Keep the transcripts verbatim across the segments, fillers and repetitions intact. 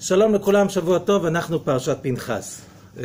שלום לכולם, שבוע טוב, אנחנו פרשת פנחס.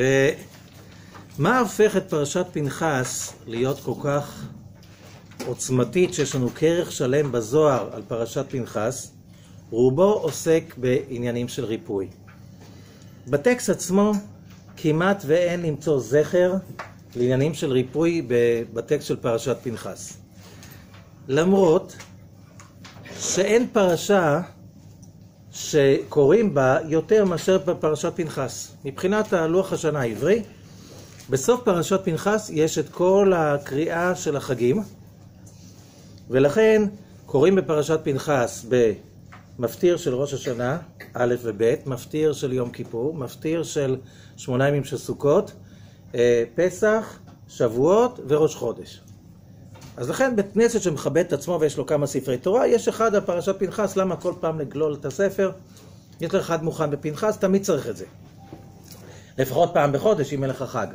מה הופך את פרשת פנחס להיות כל כך עוצמתית שיש לנו כרך שלם בזוהר על פרשת פנחס? רובו עוסק בעניינים של ריפוי. בטקסט עצמו כמעט ואין למצוא זכר לעניינים של ריפוי בטקסט של פרשת פנחס. למרות שאין פרשה שקוראים בה יותר מאשר בפרשת פנחס. מבחינת הלוח השנה העברי, בסוף פרשת פנחס יש את כל הקריאה של החגים, ולכן קוראים בפרשת פנחס במפטיר של ראש השנה, א' וב', מפטיר של יום כיפור, מפטיר של שמונה ימים של סוכות, פסח, שבועות וראש חודש. אז לכן בית כנסת שמכבד את עצמו ויש לו כמה ספרי תורה, יש אחד על פרשת פנחס. למה כל פעם לגלול את הספר? יש לך אחד מוכן בפנחס, תמיד צריך את זה. לפחות פעם בחודש אם אין לך חג.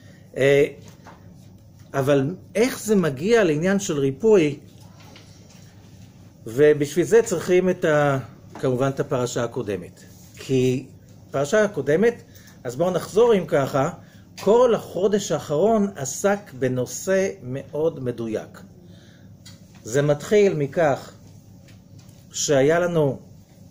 אבל איך זה מגיע לעניין של ריפוי? ובשביל זה צריכים את ה... כמובן את הפרשה הקודמת. כי פרשה הקודמת, אז בואו נחזור עם ככה, כל החודש האחרון עסק בנושא מאוד מדויק. זה מתחיל מכך שהיה לנו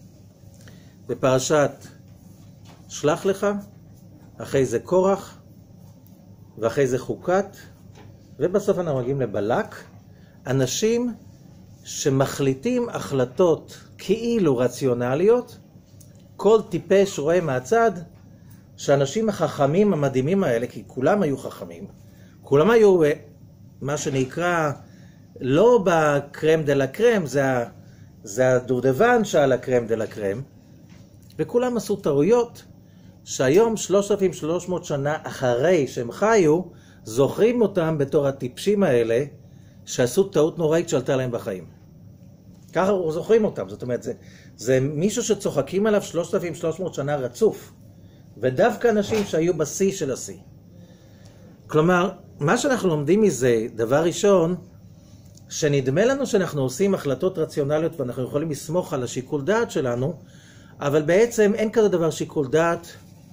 בפרשת שלח לך, אחרי זה קורח, ואחרי זה חוקת, ובסוף אנחנו מגיעים לבלק, אנשים שמחליטים החלטות כאילו רציונליות, כל טיפש רואה מהצד, שהאנשים החכמים המדהימים האלה, כי כולם היו חכמים, כולם היו מה שנקרא, לא בקרם דה לקרם, זה, זה הדובדבן שעל הקרם דה לקרם, וכולם עשו טעויות, שהיום שלושת אלפים ושלוש מאות שנה אחרי שהם חיו, זוכרים אותם בתור הטיפשים האלה, שעשו טעות נוראית שעלתה להם בחיים. ככה זוכרים אותם, זאת אומרת, זה, זה מישהו שצוחקים עליו שלושת אלפים ושלוש מאות שנה רצוף, ודווקא אנשים שהיו בשיא של השיא. כלומר, מה שאנחנו לומדים מזה, דבר ראשון, שנדמה לנו שאנחנו עושים החלטות רציונליות ואנחנו יכולים לסמוך על השיקול דעת שלנו, אבל בעצם אין כזה דבר שיקול דעת.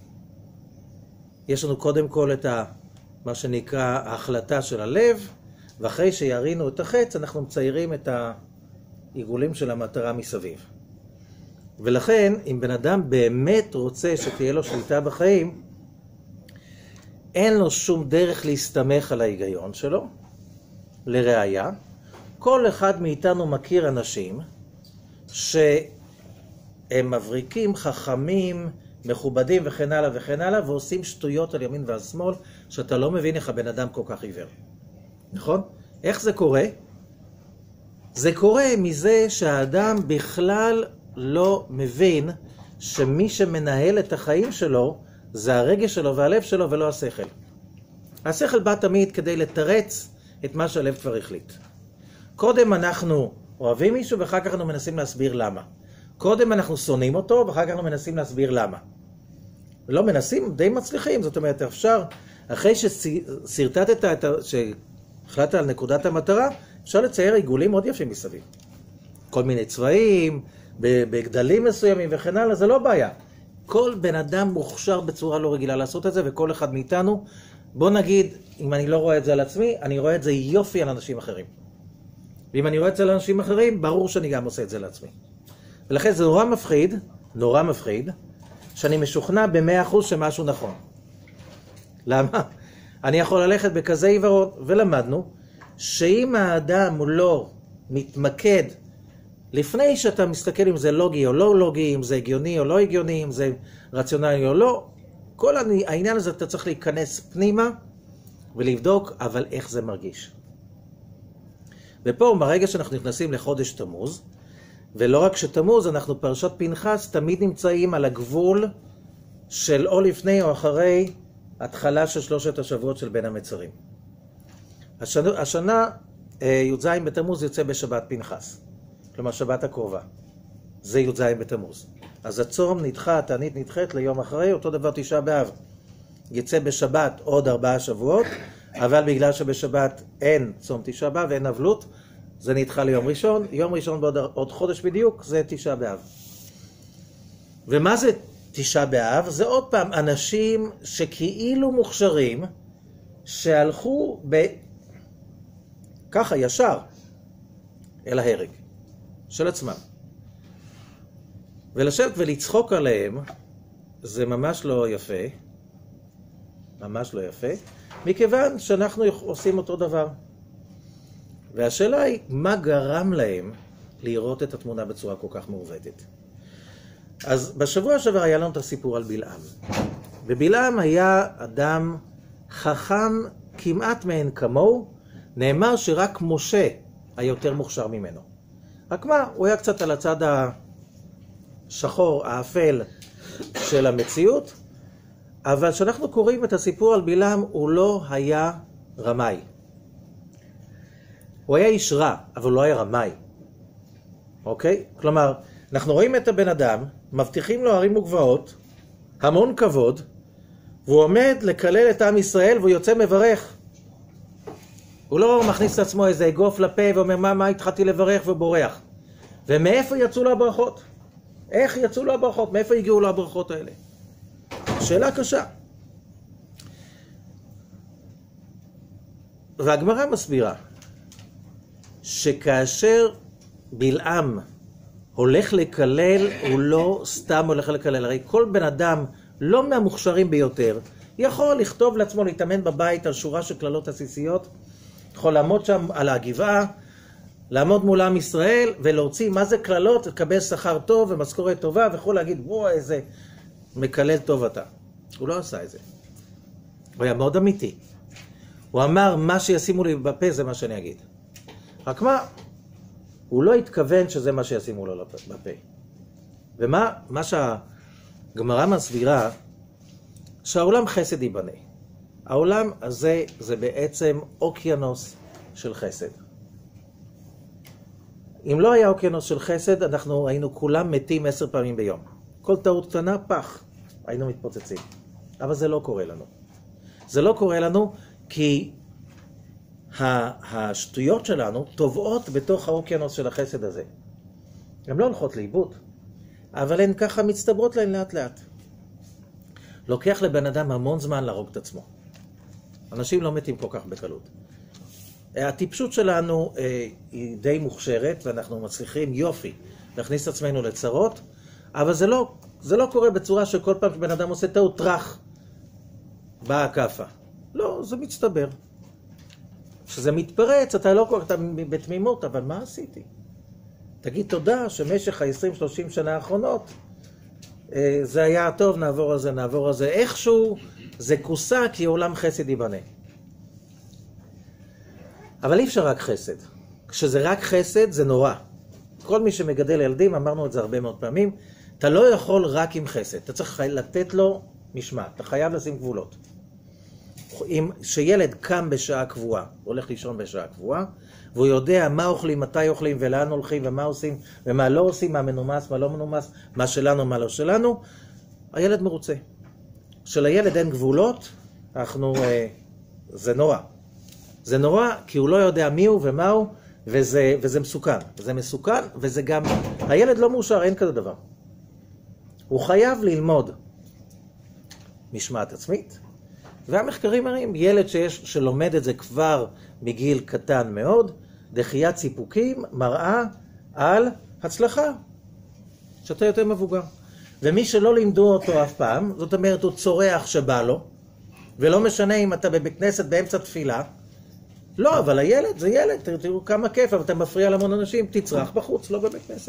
יש לנו קודם כל את ה, מה שנקרא ההחלטה של הלב, ואחרי שירינו את החץ אנחנו מציירים את העיגולים של המטרה מסביב. ולכן, אם בן אדם באמת רוצה שתהיה לו שליטה בחיים, אין לו שום דרך להסתמך על ההיגיון שלו. לראיה, כל אחד מאיתנו מכיר אנשים שהם מבריקים, חכמים, מכובדים וכן הלאה וכן הלאה, ועושים שטויות על ימין ועל שמאל, שאתה לא מבין איך הבן אדם כל כך עיוור. נכון? איך זה קורה? זה קורה מזה שהאדם בכלל לא מבין שמי שמנהל את החיים שלו זה הרגש שלו והלב שלו ולא השכל. השכל בא תמיד כדי לתרץ את מה שהלב כבר החליט. קודם אנחנו אוהבים מישהו ואחר כך אנחנו מנסים להסביר למה. קודם אנחנו שונאים אותו ואחר כך אנחנו מנסים להסביר למה. לא מנסים, די מצליחים. זאת אומרת, אפשר, אחרי שסרטטת, שהחלטת על נקודת המטרה, אפשר לצייר עיגולים מאוד יפים מסביב. כל מיני צבעים, בגדלים מסוימים וכן הלאה, זה לא בעיה. כל בן אדם מוכשר בצורה לא רגילה לעשות את זה, וכל אחד מאיתנו, בוא נגיד, אם אני לא רואה את זה על עצמי, אני רואה את זה יופי על אנשים אחרים. ואם אני רואה את זה על אנשים אחרים, ברור שאני גם עושה את זה לעצמי. ולכן זה נורא מפחיד, נורא מפחיד, שאני משוכנע במאה אחוז שמשהו נכון. למה? אני יכול ללכת בכזה עיוורון, ולמדנו, שאם האדם הוא לא מתמקד, לפני שאתה מסתכל אם זה לוגי או לא לוגי, אם זה הגיוני או לא הגיוני, אם זה רציונלי או לא, כל העניין הזה אתה צריך להיכנס פנימה ולבדוק, אבל איך זה מרגיש. ופה ברגע שאנחנו נכנסים לחודש תמוז, ולא רק שתמוז, אנחנו פרשת פנחס תמיד נמצאים על הגבול של או לפני או אחרי התחלה של שלושת השבועות של בין המצרים. השנה, השנה י"ז בתמוז יוצא בשבת פנחס. כלומר שבת הקרובה, זה י"ז בתמוז. אז הצום נדחה, התענית נדחית ליום אחרי, אותו דבר תשעה באב. יצא בשבת עוד ארבעה שבועות, אבל בגלל שבשבת אין צום תשעה באב ואין אבלות, זה נדחה ליום ראשון. יום ראשון בעוד עוד חודש בדיוק, זה תשעה באב. ומה זה תשעה באב, זה עוד פעם אנשים שכאילו מוכשרים, שהלכו ב... ככה ישר אל ההרג של עצמם. ולשבת ולצחוק עליהם זה ממש לא יפה, ממש לא יפה, מכיוון שאנחנו עושים אותו דבר. והשאלה היא, מה גרם להם לראות את התמונה בצורה כל כך מעוותת? אז בשבוע שעבר היה לנו את הסיפור על בלעם. ובלעם היה אדם חכם כמעט מעין כמוהו, נאמר שרק משה היה יותר מוכשר ממנו. רק מה, הוא היה קצת על הצד השחור, האפל של המציאות, אבל כשאנחנו קוראים את הסיפור על בלעם, הוא לא היה רמאי. הוא היה איש רע, אבל הוא לא היה רמאי. אוקיי? כלומר, אנחנו רואים את הבן אדם, מבטיחים לו הרים וגבעות, המון כבוד, והוא עומד לקלל את עם ישראל, והוא יוצא מברך. הוא לא מכניס את עצמו איזה אגוף לפה, ואומר, מה, מה התחלתי לברך ובורח. ומאיפה יצאו לו הברכות? איך יצאו לו הברכות? מאיפה הגיעו לו הברכות האלה? שאלה קשה. והגמרא מסבירה, שכאשר בלעם הולך לקלל, הוא לא סתם הולך לקלל. הרי כל בן אדם, לא מהמוכשרים ביותר, יכול לכתוב לעצמו, להתאמן בבית על שורה של כללות עסיסיות, יכול לעמוד שם על הגבעה, לעמוד מול עם ישראל ולהוציא מה זה כללות, לקבל שכר טוב ומשכורת טובה, ויכול להגיד, וואו, איזה מקלל טוב אתה. הוא לא עשה את זה. הוא היה מאוד אמיתי. הוא אמר, מה שישימו לי בפה זה מה שאני אגיד. רק מה? הוא לא התכוון שזה מה שישימו לו בפה. ומה מה שהגמרא מסבירה, שהעולם חסד ייבנה. העולם הזה זה בעצם אוקיינוס של חסד. אם לא היה אוקיינוס של חסד, אנחנו היינו כולם מתים עשר פעמים ביום. כל טעות קטנה, פח, היינו מתפוצצים. אבל זה לא קורה לנו. זה לא קורה לנו כי השטויות שלנו טובעות בתוך האוקיינוס של החסד הזה. הן לא הולכות לאיבוד, אבל הן ככה מצטברות להן לאט לאט. לוקח לבן אדם המון זמן להרוג את עצמו. אנשים לא מתים כל כך בקלות. הטיפשות שלנו אה, היא די מוכשרת, ואנחנו מצליחים יופי להכניס את עצמנו לצרות, אבל זה לא, זה לא קורה בצורה שכל פעם שבן אדם עושה טעות טרח, באה הקפה. לא, זה מצטבר. כשזה מתפרץ, אתה לא כל כך בתמימות, אבל מה עשיתי? תגיד תודה שמשך ה-עשרים שלושים שנה האחרונות, אה, זה היה טוב, נעבור על זה, נעבור על זה. איכשהו זה כוסה כי עולם חסד ייבנה. אבל אי אפשר רק חסד. כשזה רק חסד זה נורא. כל מי שמגדל ילדים, אמרנו את זה הרבה מאוד פעמים, אתה לא יכול רק עם חסד. אתה צריך לתת לו משמעת. אתה חייב לשים גבולות. אם שילד קם בשעה קבועה, הולך לישון בשעה קבועה, והוא יודע מה אוכלים, מתי אוכלים ולאן הולכים ומה עושים ומה לא עושים, מה מנומס, מה לא מנומס, מה שלנו, מה לא שלנו, הילד מרוצה. כשלילד אין גבולות, אנחנו, אה, זה נורא. זה נורא כי הוא לא יודע מי הוא ומה הוא, וזה, וזה מסוכן. זה מסוכן, וזה גם, הילד לא מאושר, אין כזה דבר. הוא חייב ללמוד משמעת עצמית, והמחקרים מראים, ילד שיש, שלומד את זה כבר מגיל קטן מאוד, דחיית סיפוקים מראה על הצלחה, שאתה יותר מבוגר. ומי שלא לימדו אותו אף פעם, זאת אומרת, הוא צורח שבא לו, ולא משנה אם אתה בבית כנסת באמצע תפילה, לא, אבל הילד זה ילד, תראו כמה כיף, אבל אתה מפריע להמון אנשים, תצרח בחוץ, לא בבית כנסת.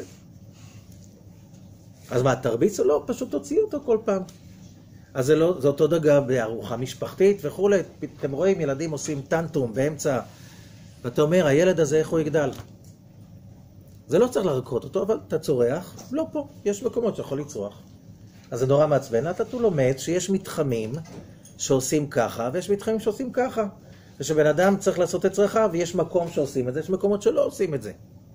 אז מה, תרביץ או לא? פשוט תוציא אותו כל פעם. אז זה, לא, זה אותו דגה בארוחה משפחתית וכו'. אתם רואים, ילדים עושים טנטום באמצע, ואתה אומר, הילד הזה איך הוא יגדל? זה לא צריך להרקות אותו, אבל אתה צורח, לא פה, יש מקומות שיכול לצרוח. אז זה נורא מעצבן, אתה תו לומד שיש מתחמים שעושים ככה, ויש מתחמים שעושים ככה. ושבן אדם צריך לעשות את צרכיו, ויש מקום שעושים את זה, יש מקומות שלא עושים את זה.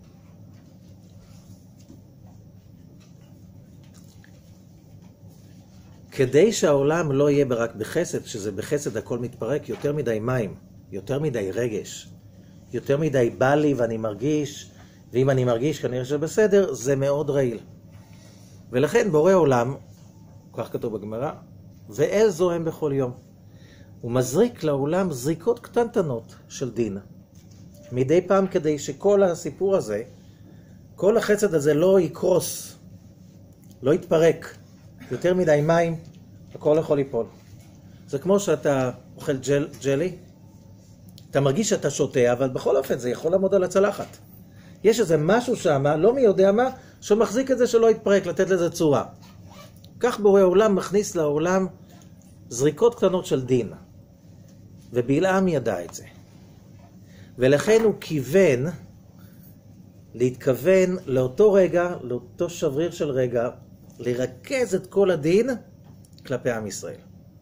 כדי שהעולם לא יהיה רק בחסד, שזה בחסד הכל מתפרק, יותר מדי מים, יותר מדי רגש, יותר מדי בא לי ואני מרגיש, ואם אני מרגיש כנראה שבסדר, זה מאוד רעיל. ולכן בורא עולם כך כתוב בגמרא, ואל זוהם בכל יום. הוא מזריק לעולם זריקות קטנטנות של דין. מדי פעם כדי שכל הסיפור הזה, כל החסד הזה לא יקרוס, לא יתפרק. יותר מדי מים, הכל יכול ליפול. זה כמו שאתה אוכל ג'ל, ג'לי, אתה מרגיש שאתה שותה, אבל בכל אופן זה יכול לעמוד על הצלחת. יש איזה משהו שם, לא מי יודע מה, שמחזיק את זה שלא יתפרק, לתת לזה צורה. כך בורא העולם מכניס לעולם זריקות קטנות של דין. ובלעם ידע את זה. ולכן הוא כיוון, להתכוון לאותו רגע, לאותו שבריר של רגע, לרכז את כל הדין כלפי עם ישראל.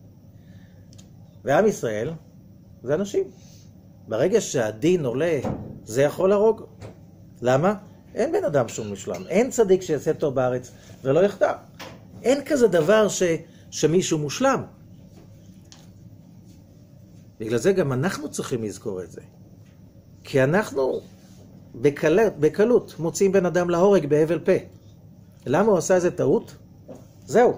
ועם ישראל זה אנשים. ברגע שהדין עולה, זה יכול להרוג. למה? אין בן אדם שום משלם. אין צדיק שיעשה טוב בארץ ולא יחטא. אין כזה דבר ש... שמישהו מושלם. בגלל זה גם אנחנו צריכים לזכור את זה. כי אנחנו בקלות, בקלות מוצאים בן אדם להורג בהבל פה. למה הוא עשה איזה טעות? זהו.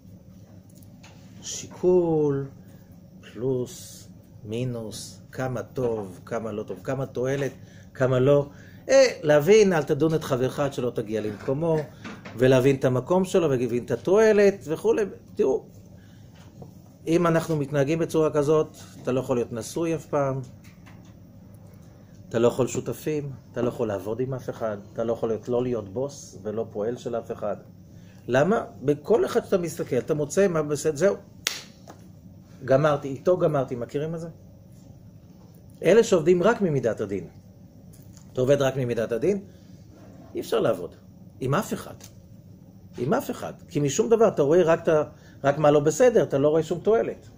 שיקול, פלוס, מינוס, כמה טוב, כמה לא טוב, כמה תועלת, כמה לא. אה, להבין, אל תדון את חברך עד שלא תגיע למקומו, ולהבין את המקום שלו, ולהבין את התועלת וכו'. תראו, אם אנחנו מתנהגים בצורה כזאת, אתה לא יכול להיות נשוי אף פעם, אתה לא יכול שותפים, אתה לא יכול לעבוד עם אף אחד, אתה לא יכול להיות, לא להיות בוס ולא פועל של אף אחד. למה? בכל אחד שאתה מסתכל, אתה מוצא מה בסדר, זהו. גמרתי, איתו גמרתי, מכירים את זה? אלה שעובדים רק ממידת הדין. אתה עובד רק ממידת הדין, אי אפשר לעבוד. עם אף אחד. עם אף אחד. כי משום דבר, אתה רואה רק, רק מה לא בסדר, אתה לא רואה שום תועלת.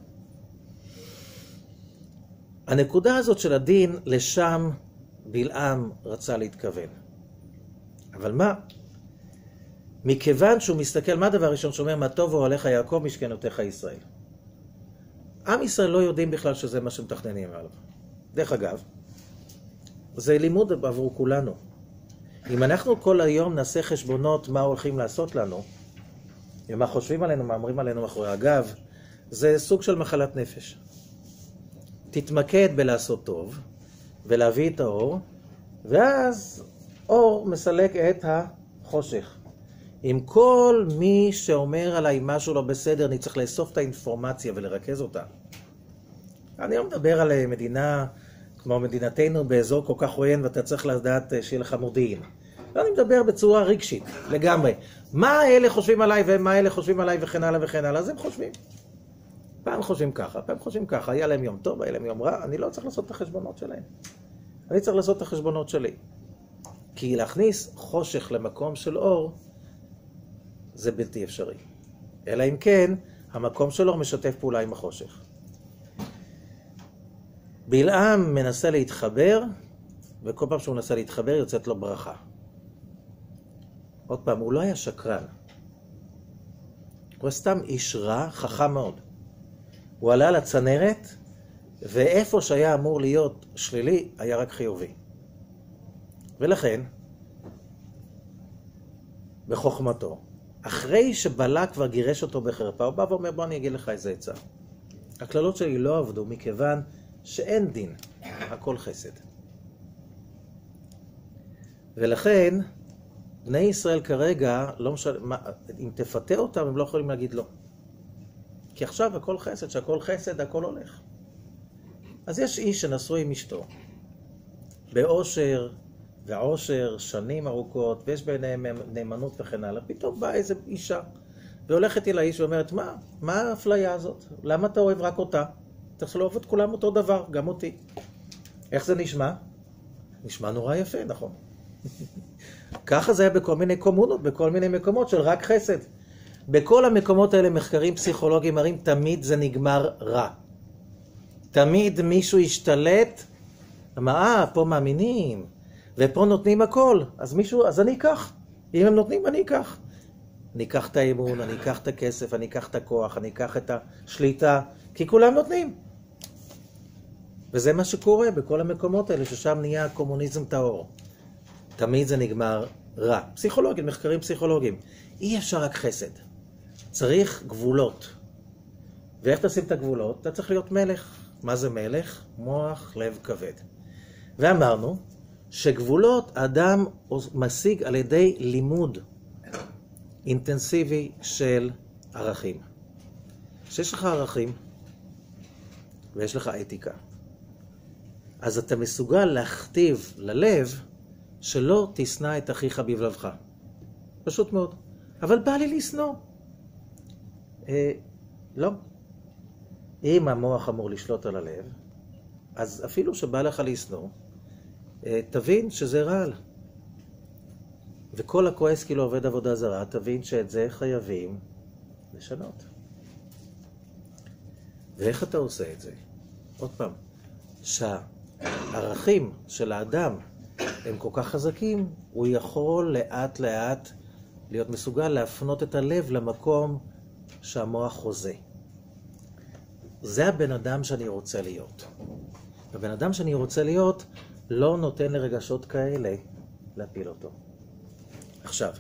הנקודה הזאת של הדין, לשם בלעם רצה להתכוון. אבל מה? מכיוון שהוא מסתכל, מה הדבר הראשון שאומר, מה טוב הוא עליך יעקב משכנותיך ישראל. עם ישראל לא יודעים בכלל שזה מה שמתכננים עליו. דרך אגב, זה לימוד עבור כולנו. אם אנחנו כל היום נעשה חשבונות מה הולכים לעשות לנו, ומה חושבים עלינו, מה אומרים עלינו אחרי הגב, זה סוג של מחלת נפש. תתמקד בלעשות טוב, ולהביא את האור, ואז אור מסלק את החושך. עם כל מי שאומר עליי משהו לא בסדר, אני צריך לאסוף את האינפורמציה ולרכז אותה. אני לא מדבר על מדינה כמו מדינתנו באזור כל כך עוין, ואתה צריך לדעת שיהיה לך מודיעין. אני מדבר בצורה רגשית, לגמרי. מה אלה חושבים עליי ומה אלה חושבים עליי וכן הלאה וכן הלאה, אז הם חושבים. פעם חושבים ככה, פעם חושבים ככה, היה להם יום טוב, היה להם יום רע, אני לא צריך לעשות את החשבונות שלהם. אני צריך לעשות את החשבונות שלי. כי להכניס חושך למקום של אור, זה בלתי אפשרי. אלא אם כן, המקום של אור משתף פעולה עם החושך. בלעם מנסה להתחבר, וכל פעם שהוא מנסה להתחבר, יוצאת לו ברכה. עוד פעם, הוא לא היה שקרן. הוא סתם איש רע, חכם מאוד. הוא עלה לצנרת, ואיפה שהיה אמור להיות שלילי, היה רק חיובי. ולכן, בחוכמתו, אחרי שבלק כבר גירש אותו בחרפה, הוא בא ואומר, בוא אני אגיד לך איזה עצה. הכללות שלי לא עבדו מכיוון שאין דין, הכל חסד. ולכן, בני ישראל כרגע, לא משל... מה... אם תפתה אותם, הם לא יכולים להגיד לא. כי עכשיו הכל חסד, שהכל חסד, הכל הולך. אז יש איש שנשוי עם אשתו, באושר ועושר, שנים ארוכות, ויש ביניהם נאמנות וכן הלאה. פתאום באה איזו אישה, והולכת אל האיש ואומרת, מה? מה האפליה הזאת? למה אתה אוהב רק אותה? צריך לאהוב את כולם אותו דבר, גם אותי. איך זה נשמע? נשמע נורא יפה, נכון? ככה זה היה בכל מיני קומונות, בכל מיני מקומות של רק חסד. בכל המקומות האלה מחקרים פסיכולוגיים מראים, תמיד זה נגמר רע. תמיד מישהו ישתלט, אמר, אה, פה מאמינים, ופה נותנים הכל, אז מישהו, אז אני אקח. אם הם נותנים, אני אקח. אני אקח את האמון, אני אקח את הכסף, אני אקח את הכוח, אני אקח את השליטה, כי כולם נותנים. וזה מה שקורה בכל המקומות האלה, ששם נהיה קומוניזם טהור. תמיד זה נגמר רע. פסיכולוגים, מחקרים פסיכולוגיים. אי אפשר רק חסד. צריך גבולות. ואיך תשים את הגבולות? אתה צריך להיות מלך. מה זה מלך? מוח, לב, כבד. ואמרנו שגבולות אדם משיג על ידי לימוד אינטנסיבי של ערכים. כשיש לך ערכים ויש לך אתיקה, אז אתה מסוגל להכתיב ללב שלא תשנא את אחיך בלבבך. פשוט מאוד. אבל בא לי לשנוא. אה, לא. אם המוח אמור לשלוט על הלב, אז אפילו שבא לך לשנוא, אה, תבין שזה רעל. וכל הכועס כאילו עובד עבודה זרה, תבין שאת זה חייבים לשנות. ואיך אתה עושה את זה? עוד פעם, שהערכים של האדם הם כל כך חזקים, הוא יכול לאט לאט להיות מסוגל להפנות את הלב למקום שהמוח חוזה. זה הבן אדם שאני רוצה להיות. הבן אדם שאני רוצה להיות לא נותן לרגשות כאלה להפיל אותו. עכשיו,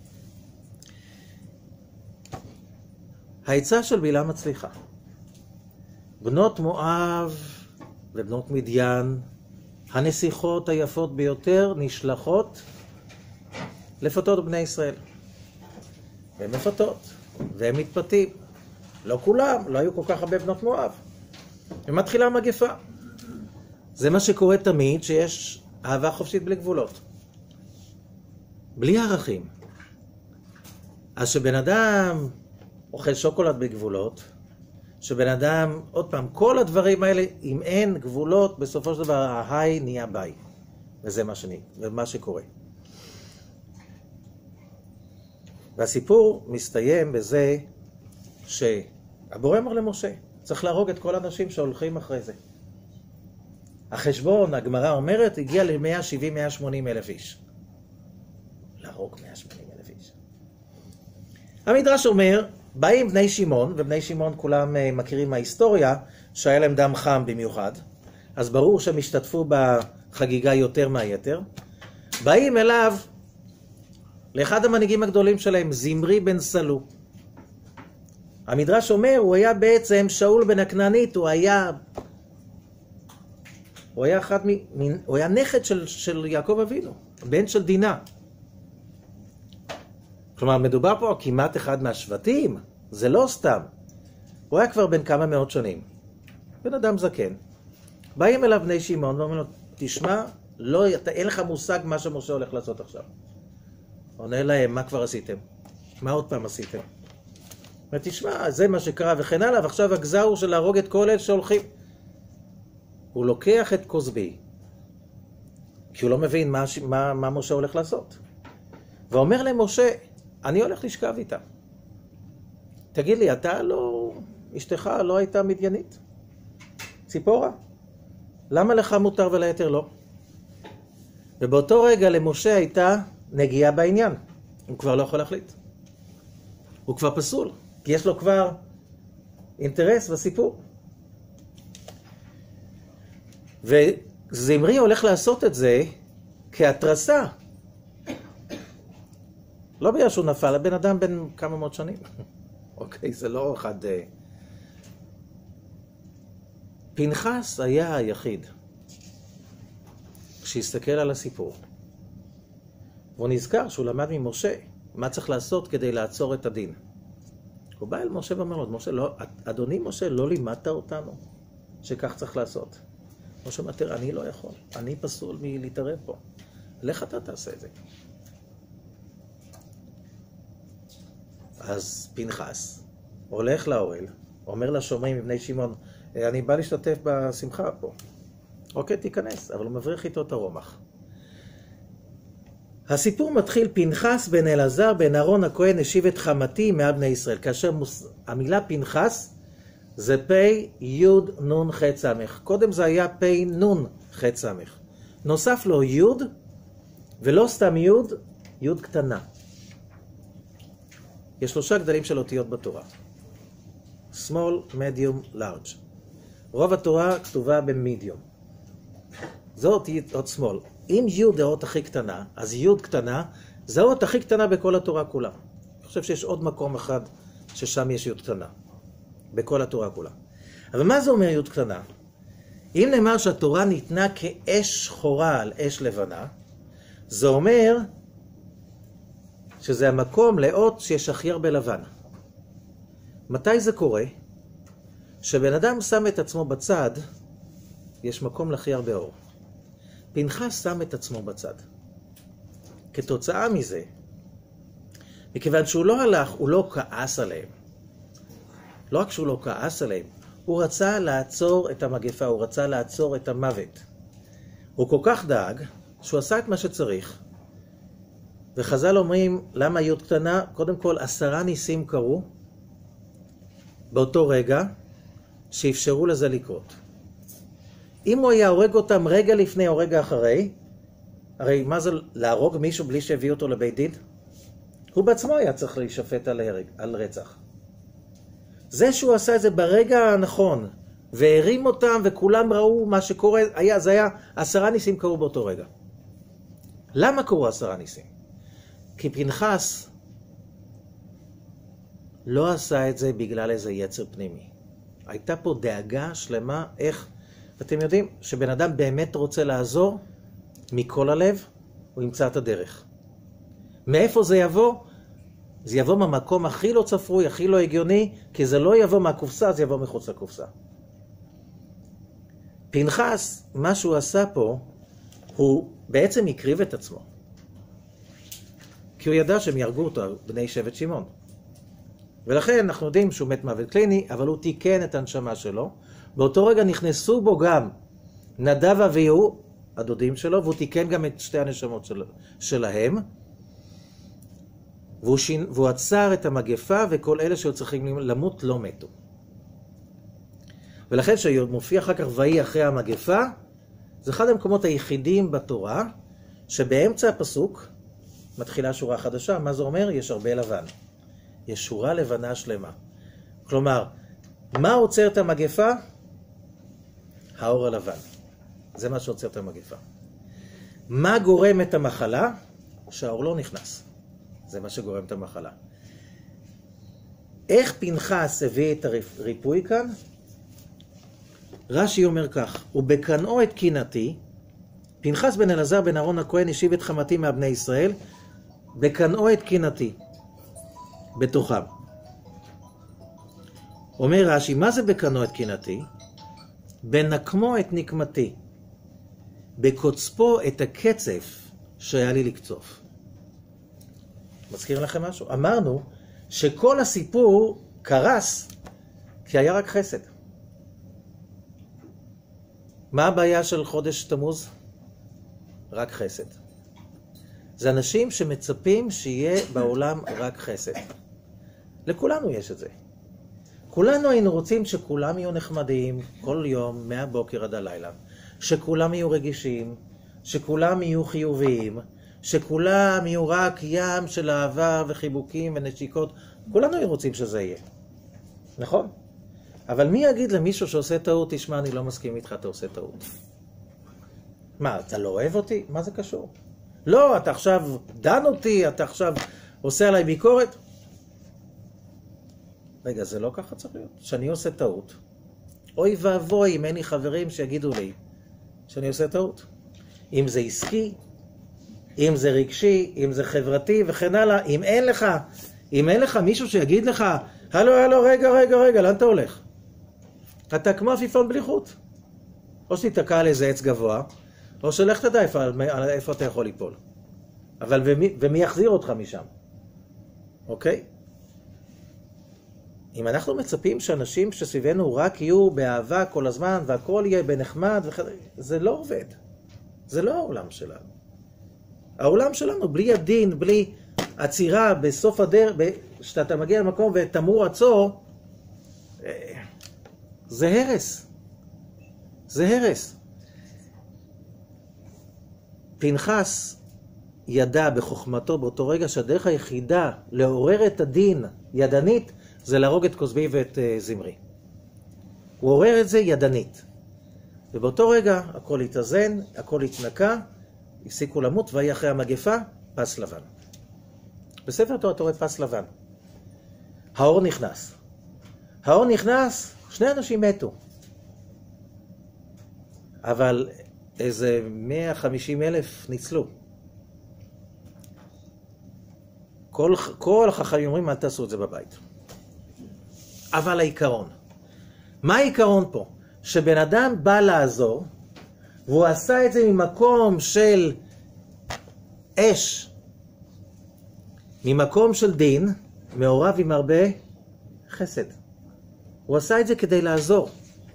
העצה של בלעם מצליחה. בנות מואב ובנות מדיין, הנסיכות היפות ביותר, נשלחות לפתות בני ישראל. והן מפתות, והן מתפתים. לא כולם, לא היו כל כך הרבה בנות מואב. ומתחילה מגפה. זה מה שקורה תמיד, שיש אהבה חופשית בלי גבולות. בלי ערכים. אז שבן אדם אוכל שוקולד בגבולות, שבן אדם, עוד פעם, כל הדברים האלה, אם אין גבולות, בסופו של דבר ההיי נהיה ביי. וזה מה שאני, ומה שקורה. והסיפור מסתיים בזה שהבורא אמר למשה, צריך להרוג את כל האנשים שהולכים אחרי זה. החשבון, הגמרא אומרת, הגיע ל-מאה שבעים עד מאה שמונים אלף איש. להרוג מאה שמונים אלף איש. המדרש אומר, באים בני שמעון, ובני שמעון כולם מכירים מההיסטוריה, שהיה להם דם חם במיוחד, אז ברור שהם השתתפו בחגיגה יותר מהיתר. באים אליו, לאחד המנהיגים הגדולים שלהם, זמרי בן סלו. המדרש אומר, הוא היה בעצם שאול בן הכנענית, הוא היה, הוא היה אחד מ... הוא היה נכד של, של יעקב אבינו, בן של דינה. כלומר, מדובר פה כמעט אחד מהשבטים, זה לא סתם. הוא היה כבר בן כמה מאות שנים. בן אדם זקן. באים אליו בני שמעון ואומרים לו, תשמע, לא, אתה, אין לך מושג מה שמשה הולך לעשות עכשיו. עונה להם, מה כבר עשיתם? מה עוד פעם עשיתם? ותשמע, זה מה שקרה וכן הלאה, ועכשיו הגזר הוא של להרוג את כל אלה שהולכים. הוא לוקח את כוסבי, כי הוא לא מבין מה, מה, מה משה הולך לעשות. ואומר למשה, אני הולך לשכב איתה. תגיד לי, אתה לא, אשתך לא הייתה מדיינית? ציפורה? למה לך מותר וליתר לא? ובאותו רגע למשה הייתה נגיעה בעניין. הוא כבר לא יכול להחליט. הוא כבר פסול, כי יש לו כבר אינטרס בסיפור. וזמרי הולך לעשות את זה כהתרסה. לא בגלל שהוא נפל, הבן אדם בן כמה מאות שנים. אוקיי, זה לא אחד... פנחס היה היחיד שהסתכל על הסיפור. והוא נזכר שהוא למד ממשה מה צריך לעשות כדי לעצור את הדין. הוא בא אל משה ואומר לו, משה, לא, אדוני משה, לא לימדת אותנו שכך צריך לעשות. משה אמר, אני לא יכול, אני פסול מלהתערב פה. לך אתה תעשה את זה. אז פנחס הולך לאוהל, אומר לשומרים מבני שמעון, אני בא להשתתף בשמחה פה. אוקיי, תיכנס, אבל הוא מבריח איתו את הרומח. הסיפור מתחיל, פנחס בן אלעזר בן אהרון הכהן השיב את חמתי מעל בני ישראל. כאשר מוס... המילה פנחס זה פי יוד נון ח' סמך. קודם זה היה פי נון ח' סמך. נוסף לו יוד, ולא סתם יוד, יוד קטנה. יש שלושה גדלים של אותיות בתורה. small, medium, large. רוב התורה כתובה במדיום. זו אות small. אם יוד האות הכי קטנה, אז יוד קטנה, זו האות הכי קטנה בכל התורה כולה. אני חושב שיש עוד מקום אחד ששם יש י' קטנה, בכל התורה כולה. אבל מה זה אומר י' קטנה? אם נאמר שהתורה ניתנה כאש שחורה על אש לבנה, זה אומר שזה המקום לאות שיש הכי הרבה לבן. מתי זה קורה? שבן אדם שם את עצמו בצד, יש מקום להכי הרבה אור. פנחס שם את עצמו בצד. כתוצאה מזה, מכיוון שהוא לא הלך, הוא לא כעס עליהם. לא רק שהוא לא כעס עליהם, הוא רצה לעצור את המגפה, הוא רצה לעצור את המוות. הוא כל כך דאג שהוא עשה את מה שצריך. וחז"ל אומרים, למה י' קטנה? קודם כל, עשרה ניסים קרו באותו רגע שאפשרו לזה לקרות. אם הוא היה הורג אותם רגע לפני או רגע אחרי, הרי מה זה להרוג מישהו בלי שהביא אותו לבית דין? הוא בעצמו היה צריך להישפט על, הרג, על רצח. זה שהוא עשה את זה ברגע הנכון, והרים אותם וכולם ראו מה שקורה, היה, זה היה, עשרה ניסים קרו באותו רגע. למה קרו עשרה ניסים? כי פנחס לא עשה את זה בגלל איזה יצר פנימי. הייתה פה דאגה שלמה איך, ואתם יודעים שבן אדם באמת רוצה לעזור מכל הלב, הוא ימצא את הדרך. מאיפה זה יבוא? זה יבוא מהמקום הכי לא צפוי, הכי לא הגיוני, כי זה לא יבוא מהקופסה, זה יבוא מחוץ לקופסה. פנחס, מה שהוא עשה פה, הוא בעצם הקריב את עצמו. כי הוא ידע שהם יהרגו אותו, בני שבט שמעון. ולכן אנחנו יודעים שהוא מת מוות קליני, אבל הוא תיקן את הנשמה שלו. באותו רגע נכנסו בו גם נדב ואביהו, הדודים שלו, והוא תיקן גם את שתי הנשמות של, שלהם. והוא, שין, והוא עצר את המגפה, וכל אלה שהיו צריכים למות לא מתו. ולכן שמופיע אחר כך ויהי אחרי המגפה, זה אחד המקומות היחידים בתורה, שבאמצע הפסוק מתחילה שורה חדשה. מה זה אומר? יש הרבה לבן. יש שורה לבנה שלמה. כלומר, מה עוצר את המגפה? האור הלבן. זה מה שעוצר את המגפה. מה גורם את המחלה? שהאור לא נכנס. זה מה שגורם את המחלה. איך פנחס הביא את הריפוי כאן? רש"י אומר כך, ובקנאו את קנאתי, פנחס בן אלעזר בן אהרון הכהן השיב את חמתי מהבני ישראל, בקנאו את קנאתי, בתוכם. אומר רש"י, מה זה בקנאו את קנאתי? בנקמו את נקמתי, בקוצפו את הקצף שהיה לי לקצוף. מזכיר לכם משהו? אמרנו שכל הסיפור קרס כי היה רק חסד. מה הבעיה של חודש תמוז? רק חסד. זה אנשים שמצפים שיהיה בעולם רק חסד. לכולנו יש את זה. כולנו היינו רוצים שכולם יהיו נחמדים כל יום מהבוקר עד הלילה. שכולם יהיו רגישים, שכולם יהיו חיוביים, שכולם יהיו רק ים של אהבה וחיבוקים ונשיקות. כולנו היינו רוצים שזה יהיה. נכון? אבל מי יגיד למישהו שעושה טעות, תשמע, אני לא מסכים איתך, אתה עושה טעות. מה, אתה לא אוהב אותי? מה זה קשור? לא, אתה עכשיו דן אותי, אתה עכשיו עושה עליי ביקורת. רגע, זה לא ככה צריך להיות. שאני עושה טעות. אוי ואבוי אם אין לי חברים שיגידו לי שאני עושה טעות. אם זה עסקי, אם זה רגשי, אם זה חברתי וכן הלאה. אם אין לך, אם אין לך מישהו שיגיד לך, הלו, הלו, רגע, רגע, רגע, לאן אתה הולך? אתה כמו עפיפון בלי חוט. או שתתקע על איזה עץ גבוה, או שלך תדע איפה, איפה אתה יכול ליפול. אבל ומי, ומי יחזיר אותך משם? אוקיי? אם אנחנו מצפים שאנשים שסביבנו רק יהיו באהבה כל הזמן, והכל יהיה בנחמד, וכ... זה לא עובד. זה לא העולם שלנו. העולם שלנו בלי הדין, בלי עצירה בסוף הדרך, שאתה מגיע למקום ותמור עצור, זה הרס. זה הרס. פנחס ידע בחוכמתו באותו רגע שהדרך היחידה לעורר את הדין ידנית זה להרוג את כוזבי ואת זמרי. הוא עורר את זה ידנית. ובאותו רגע הכל התאזן, הכל התנקה, הפסיקו למות, והיא אחרי המגפה פס לבן. בספר התורה אתה רואה פס לבן. האור נכנס. האור נכנס, שני אנשים מתו. אבל איזה מאה וחמישים אלף ניצלו. כל, כל החכמים אומרים, אל תעשו את זה בבית. אבל העיקרון. מה העיקרון פה? שבן אדם בא לעזור, והוא עשה את זה ממקום של אש, ממקום של דין, מעורב עם הרבה חסד. הוא עשה את זה כדי לעזור.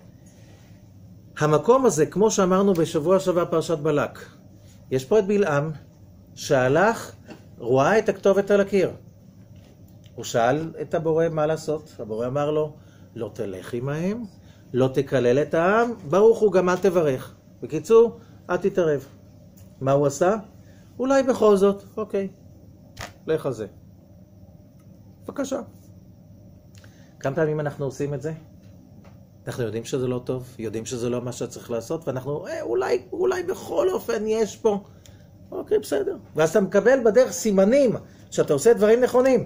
המקום הזה, כמו שאמרנו בשבוע שעבר פרשת בלק, יש פה את בלעם, שהלך, רואה את הכתובת על הקיר. הוא שאל את הבורא מה לעשות. הבורא אמר לו, לא תלך עמהם, לא תקלל את העם, ברוך הוא גם אל תברך. בקיצור, אל תתערב. מה הוא עשה? אולי בכל זאת, אוקיי, לך על זה. בבקשה. כמה פעמים אנחנו עושים את זה? אנחנו יודעים שזה לא טוב, יודעים שזה לא מה שצריך לעשות, ואנחנו, אה, אולי, אולי בכל אופן יש פה. אוקיי, בסדר. ואז אתה מקבל בדרך סימנים שאתה עושה דברים נכונים.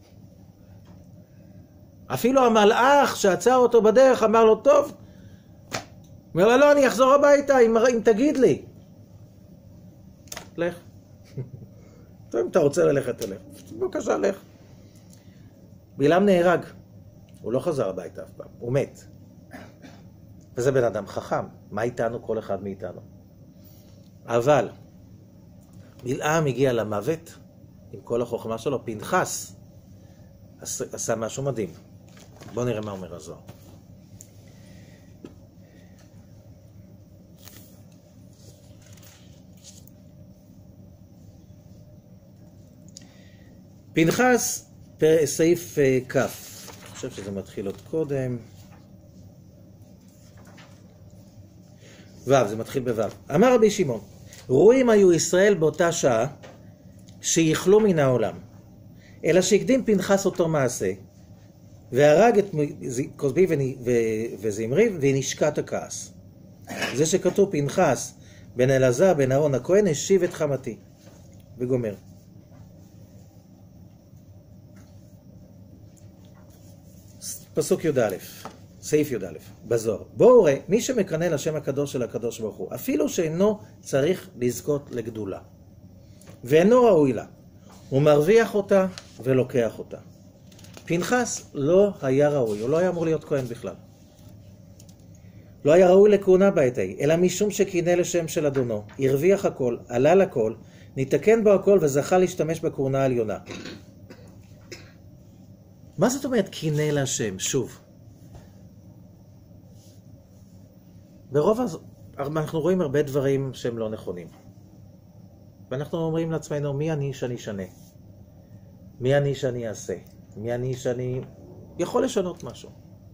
אפילו המלאך שעצר אותו בדרך אמר לו, טוב, אומר לו, לא, אני אחזור הביתה אם, אם תגיד לי. לך. טוב, אם אתה רוצה ללכת, תלך. בבקשה, לך. בלעם נהרג. הוא לא חזר הביתה אף פעם, הוא מת. וזה בן אדם חכם. מה איתנו? כל אחד מאיתנו. אבל בלעם הגיע למוות עם כל החוכמה שלו. פנחס עשה משהו מדהים. בואו נראה מה אומר הזוהר. פנחס, סעיף כ', אני חושב שזה מתחיל עוד קודם. ו', זה מתחיל בו'. אמר רבי שמעון, רואים היו ישראל באותה שעה שיכלו מן העולם, אלא שהקדים פנחס אותו מעשה, והרג את כוזבי וזמרי ונשקע את הכעס. זה שכתוב פנחס בן אלעזר בן אהרון הכהן השיב את חמתי. וגומר. פסוק י"א, סעיף י"א, בזוהר. בואו ראה, מי שמקנא לשם הקדוש של הקדוש ברוך הוא, אפילו שאינו צריך לזכות לגדולה, ואינו ראוי לה, הוא מרוויח אותה ולוקח אותה. פנחס לא היה ראוי, הוא לא היה אמור להיות כהן בכלל. לא היה ראוי לכהונה בעת ההיא, אלא משום שקינא לשם של אדונו, הרוויח הכל, עלה לכל, נתקן בו הכל וזכה להשתמש בכהונה העליונה. מה זאת אומרת קינא להשם? שוב. ברוב הז... אנחנו רואים הרבה דברים שהם לא נכונים. ואנחנו אומרים לעצמנו, מי אני שאני שנה? מי אני שאני אעשה? מי אני שאני יכול לשנות משהו?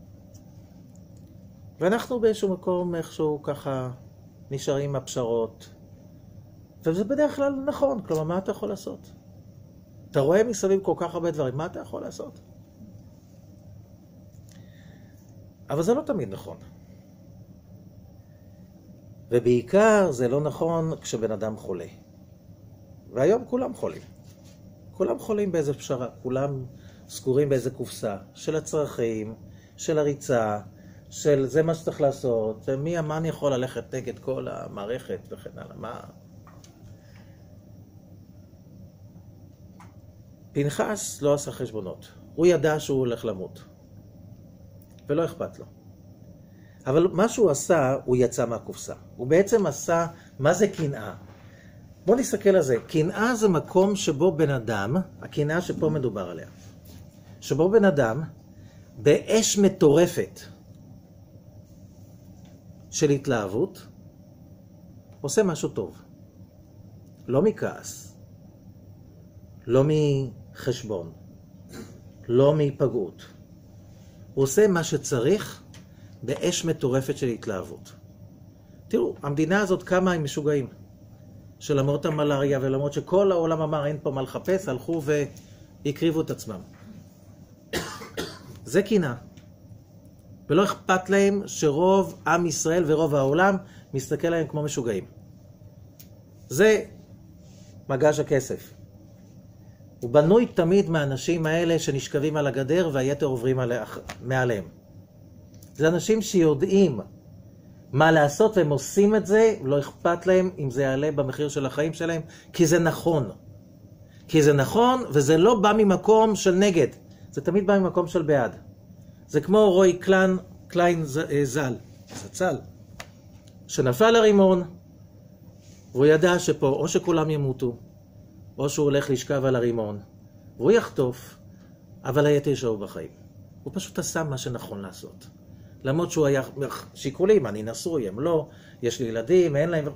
ואנחנו באיזשהו מקום איכשהו ככה נשארים הפשרות. וזה בדרך כלל נכון, כלומר, מה אתה יכול לעשות? אתה רואה מסביב כל כך הרבה דברים, מה אתה יכול לעשות? אבל זה לא תמיד נכון. ובעיקר זה לא נכון כשבן אדם חולה. והיום כולם חולים. כולם חולים באיזה פשרה, כולם סגורים באיזה קופסה של הצרכים, של הריצה, של זה מה שצריך לעשות, ומי, מה אני יכול ללכת נגד כל המערכת וכן הלאה, מה? פנחס לא עשה חשבונות. הוא ידע שהוא הולך למות. ולא אכפת לו. אבל מה שהוא עשה, הוא יצא מהקופסה. הוא בעצם עשה, מה זה קנאה? בואו נסתכל על זה. קנאה זה מקום שבו בן אדם, הקנאה שפה מדובר עליה, שבו בן אדם, באש מטורפת של התלהבות, עושה משהו טוב. לא מכעס, לא מחשבון, לא מהיפגעות. הוא עושה מה שצריך באש מטורפת של התלהבות. תראו, המדינה הזאת קמה עם משוגעים. שלמרות המלאריה ולמרות שכל העולם אמר אין פה מה לחפש, הלכו והקריבו את עצמם. זה קנאה. ולא אכפת להם שרוב עם ישראל ורוב העולם מסתכל להם כמו משוגעים. זה מגש הכסף. הוא בנוי תמיד מהאנשים האלה שנשכבים על הגדר והיתר עוברים מעליהם. זה אנשים שיודעים מה לעשות והם עושים את זה, לא אכפת להם אם זה יעלה במחיר של החיים שלהם, כי זה נכון. כי זה נכון וזה לא בא ממקום של נגד, זה תמיד בא ממקום של בעד. זה כמו רוי קליין, קליין ז"ל, זצ"ל, שנפל לרימון, והוא ידע שפה או שכולם ימותו, או שהוא הולך לשכב על הרימון, והוא יחטוף, אבל היתר יישארו בחיים. הוא פשוט עשה מה שנכון לעשות. למרות שהוא היה שיקולים, אני נשוי, הם לא, יש לי ילדים, אין להם...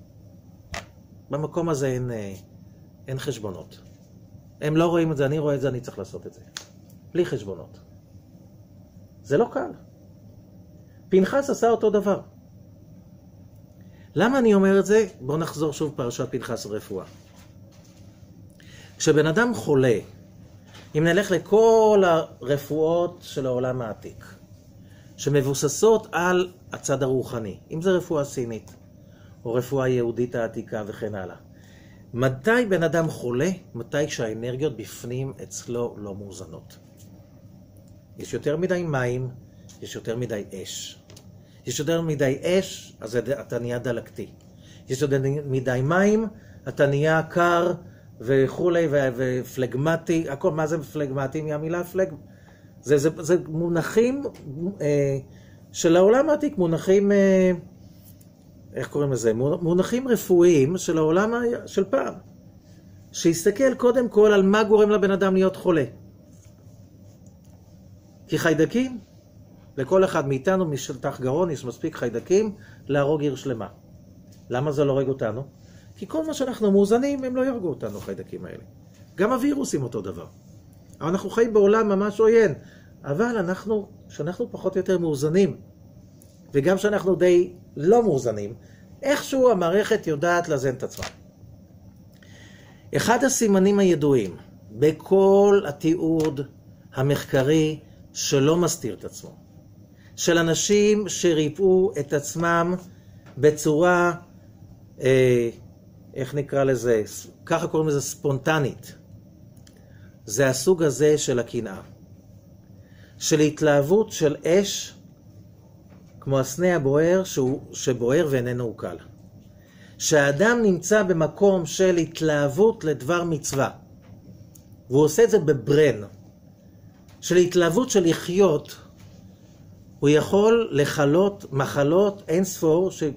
במקום הזה אין, אין חשבונות. הם לא רואים את זה, אני רואה את זה, אני צריך לעשות את זה. בלי חשבונות. זה לא קל. פנחס עשה אותו דבר. למה אני אומר את זה? בואו נחזור שוב פרשת פנחס הרפואה. כשבן אדם חולה, אם נלך לכל הרפואות של העולם העתיק, שמבוססות על הצד הרוחני, אם זה רפואה סינית, או רפואה יהודית העתיקה וכן הלאה, מתי בן אדם חולה? מתי שהאנרגיות בפנים אצלו לא מאוזנות. יש יותר מדי מים, יש יותר מדי אש. יש יותר מדי אש, אז אתה נהיה דלקתי. יש יותר מדי מים, אתה נהיה קר וכולי ופלגמטי. הכל, מה זה פלגמטי? מהמילה פלג. זה, זה, זה מונחים אה, של העולם העתיק, מונחים, אה, איך קוראים לזה? מונחים רפואיים של העולם של פעם. שיסתכל קודם כל על מה גורם לבן אדם להיות חולה. כי חיידקים, לכל אחד מאיתנו משטח גרון יש מספיק חיידקים להרוג עיר שלמה. למה זה לא הורג אותנו? כי כל מה שאנחנו מאוזנים הם לא יהרגו אותנו, חיידקים האלה. גם הווירוסים אותו דבר. אבל אנחנו חיים בעולם ממש עוין. אבל אנחנו, שאנחנו פחות או יותר מאוזנים, וגם שאנחנו די לא מאוזנים, איכשהו המערכת יודעת לאזן את עצמה. אחד הסימנים הידועים בכל התיעוד המחקרי שלא מסתיר את עצמו, של אנשים שריפאו את עצמם בצורה, אה, איך נקרא לזה, ככה קוראים לזה ספונטנית, זה הסוג הזה של הקנאה, של התלהבות של אש, כמו הסנה הבוער שהוא, שבוער ואיננו עוקל. שהאדם נמצא במקום של התלהבות לדבר מצווה, והוא עושה את זה בברן, של התלהבות של לחיות, הוא יכול לחלות מחלות אין ספור, ש...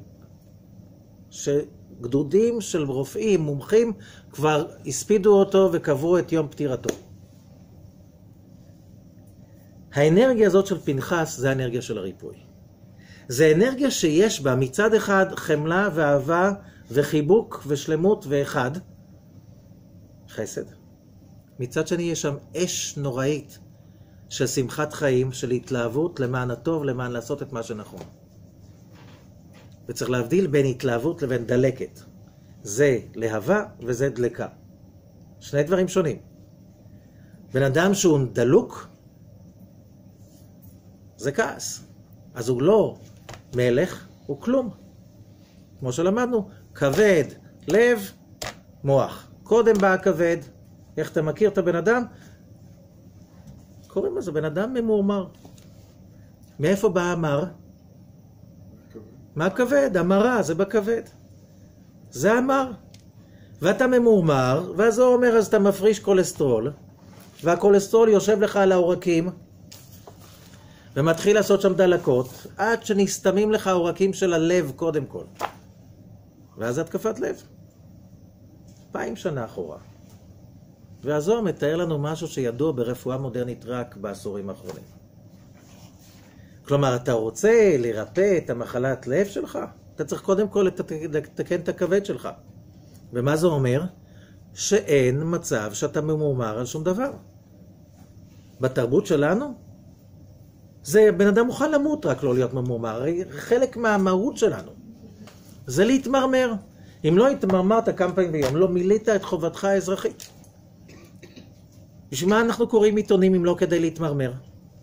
שגדודים של רופאים, מומחים, כבר הספידו אותו וקבעו את יום פטירתו. האנרגיה הזאת של פנחס זה האנרגיה של הריפוי. זה אנרגיה שיש בה מצד אחד חמלה ואהבה וחיבוק ושלמות ואחד, חסד. מצד שני יש שם אש נוראית של שמחת חיים, של התלהבות למען הטוב, למען לעשות את מה שנכון. וצריך להבדיל בין התלהבות לבין דלקת. זה להבה וזה דלקה. שני דברים שונים. בן אדם שהוא דלוק, זה כעס. אז הוא לא מלך, הוא כלום. כמו שלמדנו, כבד, לב, מוח. קודם בא הכבד. איך אתה מכיר את הבן אדם? קוראים לזה בן אדם ממורמר. מאיפה בא המר? מה כבד? המרה, זה בכבד. זה המר. ואתה ממורמר, ואז הוא אומר, אז אתה מפריש קולסטרול, והקולסטרול יושב לך על העורקים, ומתחיל לעשות שם דלקות, עד שנסתמים לך העורקים של הלב קודם כל. ואז התקפת לב. פעמים שנה אחורה. והזוהר מתאר לנו משהו שידוע ברפואה מודרנית רק בעשורים האחרונים. כלומר, אתה רוצה לרפא את המחלת לב שלך, אתה צריך קודם כל לתקן את הכבד שלך. ומה זה אומר? שאין מצב שאתה ממורמר על שום דבר. בתרבות שלנו, זה בן אדם מוכן למות רק לא להיות ממורמר. הרי חלק מהמהות שלנו זה להתמרמר. אם לא התמרמרת כמה פעמים ביום, לא מילאת את חובתך האזרחית. בשביל מה אנחנו קוראים עיתונים אם לא כדי להתמרמר?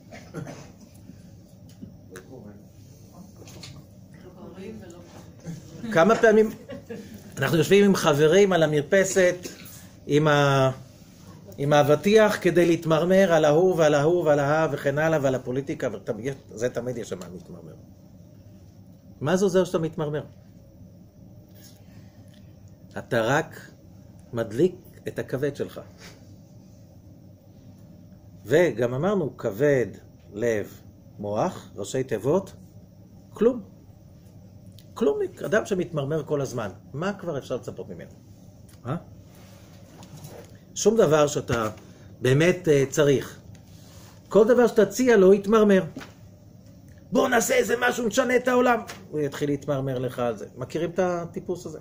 כמה פעמים אנחנו יושבים עם חברים על המרפסת, עם, ה... עם האבטיח כדי להתמרמר על ההוא ועל ההוא ועל ההוא וכן הלאה ועל הפוליטיקה, זה תמיד יש שם מתמרמר. מה זה עוזר שאתה מתמרמר? אתה רק מדליק את הכבד שלך. וגם אמרנו כבד, לב, מוח, ראשי תיבות, כלום. כלום, אדם שמתמרמר כל הזמן. מה כבר אפשר לצפות ממנו? אה? שום דבר שאתה באמת uh, צריך. כל דבר שתציע לו יתמרמר. בוא נעשה איזה משהו, נשנה את העולם. הוא יתחיל להתמרמר לך על זה. מכירים את הטיפוס הזה?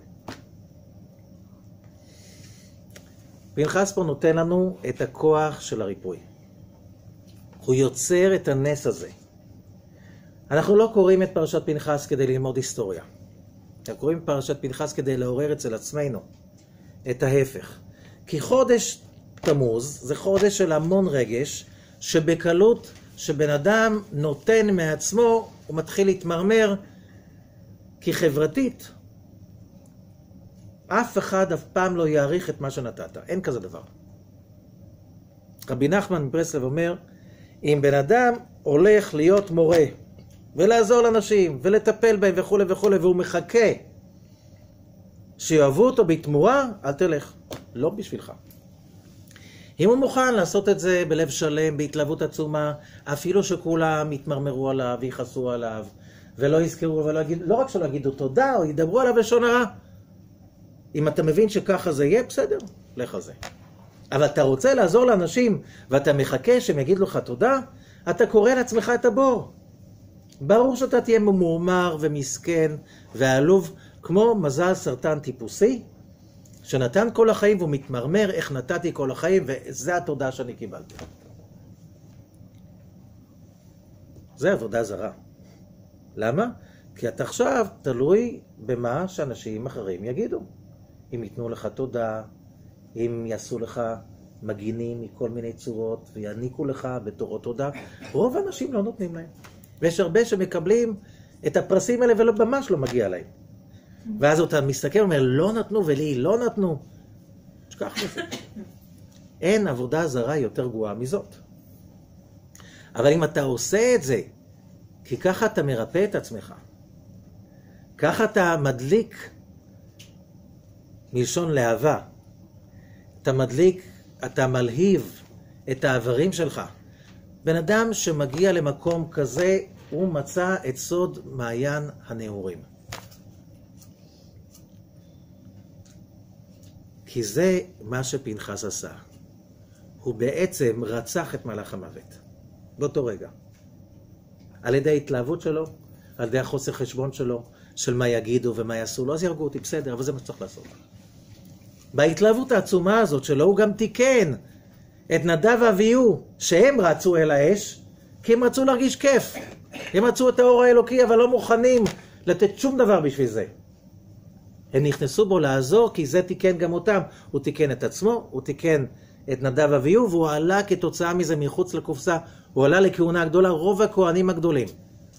פנחס פה נותן לנו את הכוח של הריפוי. הוא יוצר את הנס הזה. אנחנו לא קוראים את פרשת פנחס כדי ללמוד היסטוריה. אנחנו קוראים את פרשת פנחס כדי לעורר אצל עצמנו את ההפך. כי חודש תמוז זה חודש של המון רגש, שבקלות שבן אדם נותן מעצמו, הוא מתחיל להתמרמר, כי חברתית, אף אחד אף פעם לא יעריך את מה שנתת. אין כזה דבר. רבי נחמן מברסלב אומר, אם בן אדם הולך להיות מורה, ולעזור לאנשים, ולטפל בהם וכו' וכו', והוא מחכה שיאהבו אותו בתמורה, אל תלך. לא בשבילך. אם הוא מוכן לעשות את זה בלב שלם, בהתלהבות עצומה, אפילו שכולם יתמרמרו עליו, ויחסו עליו, ולא יזכרו, ולא יגיד, לא רק שלא יגידו תודה, או ידברו עליו לשון הרע. אם אתה מבין שככה זה יהיה, בסדר, לך על זה. אבל אתה רוצה לעזור לאנשים, ואתה מחכה שהם יגיד לך תודה, אתה קורא לעצמך את הבור. ברור שאתה תהיה ממורמר ומסכן ועלוב, כמו מזל סרטן טיפוסי, שנתן כל החיים והוא מתמרמר איך נתתי כל החיים, וזה התודה שאני קיבלתי. זה עבודה זרה. למה? כי אתה עכשיו תלוי במה שאנשים אחרים יגידו. אם ייתנו לך תודה, אם יעשו לך מגינים מכל מיני צורות, ויעניקו לך בתורות תודה, רוב האנשים לא נותנים להם. ויש הרבה שמקבלים את הפרסים האלה ולא ממש לא מגיע להם. ואז אתה מסתכל ואומר, לא נתנו ולי לא נתנו. שכח מזה. אין עבודה זרה יותר גרועה מזאת. אבל אם אתה עושה את זה, כי ככה אתה מרפא את עצמך, ככה אתה מדליק מלשון להבה, אתה מדליק, אתה מלהיב את העברים שלך. בן אדם שמגיע למקום כזה, הוא מצא את סוד מעיין הנעורים. כי זה מה שפנחס עשה. הוא בעצם רצח את מלאך המוות. באותו רגע. על ידי ההתלהבות שלו, על ידי החוסר חשבון שלו, של מה יגידו ומה יעשו לו, אז ירגו אותי, בסדר, אבל זה מה שצריך לעשות. בהתלהבות העצומה הזאת שלו, הוא גם תיקן את נדב ואביהו, שהם רצו אל האש, כי הם רצו להרגיש כיף. הם רצו את האור האלוקי, אבל לא מוכנים לתת שום דבר בשביל זה. הם נכנסו בו לעזור, כי זה תיקן גם אותם. הוא תיקן את עצמו, הוא תיקן את נדב ואביהו, והוא עלה כתוצאה מזה מחוץ לקופסה. הוא עלה לכהונה הגדולה, רוב הכהנים הגדולים.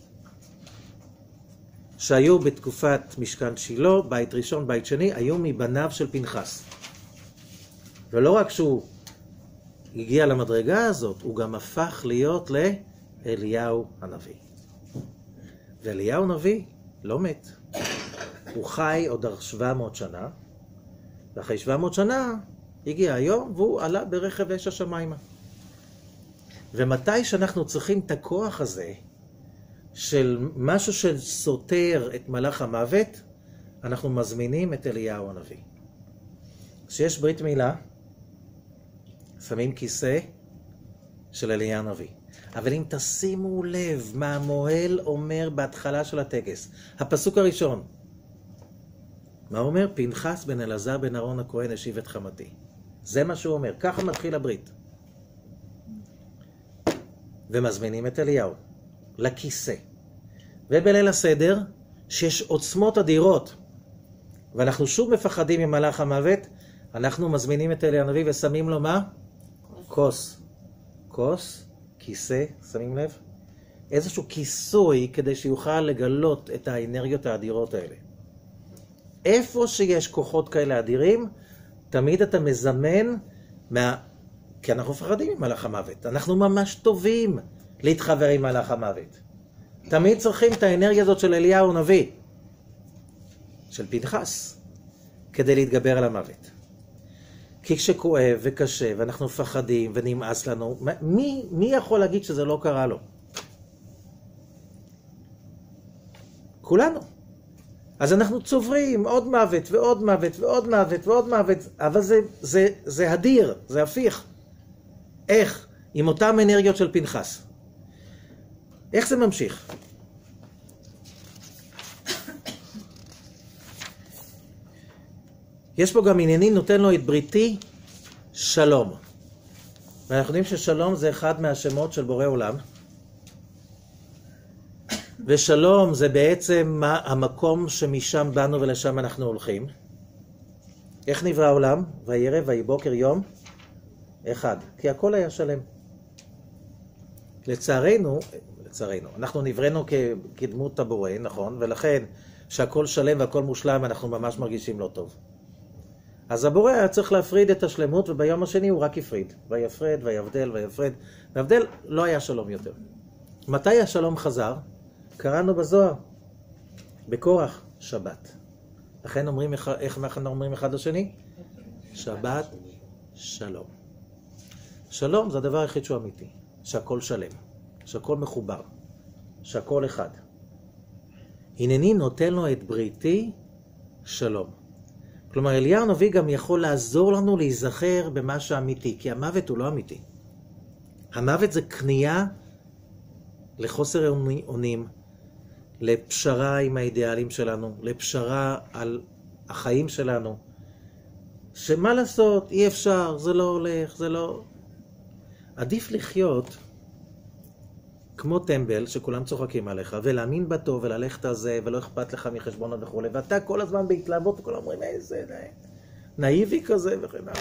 שהיו בתקופת משכן שילה, בית ראשון, בית שני, היו מבניו של פנחס. ולא רק שהוא הגיע למדרגה הזאת, הוא גם הפך להיות לאליהו הנביא. ואליהו הנביא לא מת. הוא חי עוד שבע מאות שנה, ואחרי שבע מאות שנה הגיע היום, והוא עלה ברכב אש השמיימה. ומתי שאנחנו צריכים את הכוח הזה, של משהו שסותר את מלאך המוות, אנחנו מזמינים את אליהו הנביא. כשיש ברית מילה, שמים כיסא של אליהו הנביא. אבל אם תשימו לב מה המוהל אומר בהתחלה של הטקס, הפסוק הראשון, מה הוא אומר? פנחס בן אלעזר בן אהרון הכהן השיב את חמתי. זה מה שהוא אומר, ככה מתחיל הברית. ומזמינים את אליהו לכיסא. ובליל הסדר, שיש עוצמות אדירות, ואנחנו שוב מפחדים ממלאך המוות, אנחנו מזמינים את אליהו הנביא ושמים לו מה? כוס. כוס, כיסא, שמים לב? איזשהו כיסוי כדי שיוכל לגלות את האנרגיות האדירות האלה. איפה שיש כוחות כאלה אדירים, תמיד אתה מזמן כי אנחנו מפחדים ממלאך המוות. אנחנו ממש טובים להתחבר עם מלאך המוות. תמיד צריכים את האנרגיה הזאת של אליהו הנביא, של פנחס, כדי להתגבר על המוות. כי כשכואב וקשה ואנחנו מפחדים ונמאס לנו, מי, מי יכול להגיד שזה לא קרה לו? כולנו. אז אנחנו צוברים עוד מוות ועוד מוות ועוד מוות ועוד מוות, אבל זה, זה, זה הדיר, זה הפיך. איך? עם אותם אנרגיות של פנחס. איך זה ממשיך? יש פה גם עניינים, נותן לו את בריתי שלום. ואנחנו יודעים ששלום זה אחד מהשמות של בורא עולם. ושלום זה בעצם המקום שמשם באנו ולשם אנחנו הולכים. איך נברא העולם? וירא ויהי בוקר יום אחד. כי הכל היה שלם. לצערנו, לצערנו, אנחנו נבראנו כדמות הבורא, נכון? ולכן שהכל שלם והכל מושלם אנחנו ממש מרגישים לא טוב. אז הבורא היה צריך להפריד את השלמות, וביום השני הוא רק הפריד. ויפרד, ויבדל, ויפרד. והבדל לא היה שלום יותר. מתי השלום חזר? קראנו בזוהר, בקורח, שבת. לכן אומרים, איך אנחנו אומרים אחד לשני? שבת, שלום. שלום זה הדבר היחיד שהוא אמיתי. שהכל שלם, שהכל מחובר, שהכל אחד. הנני נותן לו את בריתי שלום. כלומר, אליהו הנביא גם יכול לעזור לנו להיזכר במה שאמיתי, כי המוות הוא לא אמיתי. המוות זה כניעה לחוסר אונים, לפשרה עם האידיאלים שלנו, לפשרה על החיים שלנו, שמה לעשות, אי אפשר, זה לא הולך, זה לא... עדיף לחיות כמו טמבל, שכולם צוחקים עליך, ולהאמין בטוב, וללכת על זה, ולא אכפת לך מחשבונות וכו', ואתה כל הזמן בהתלהבות, וכולם אומרים, איזה נאיבי כזה וכן הלאה.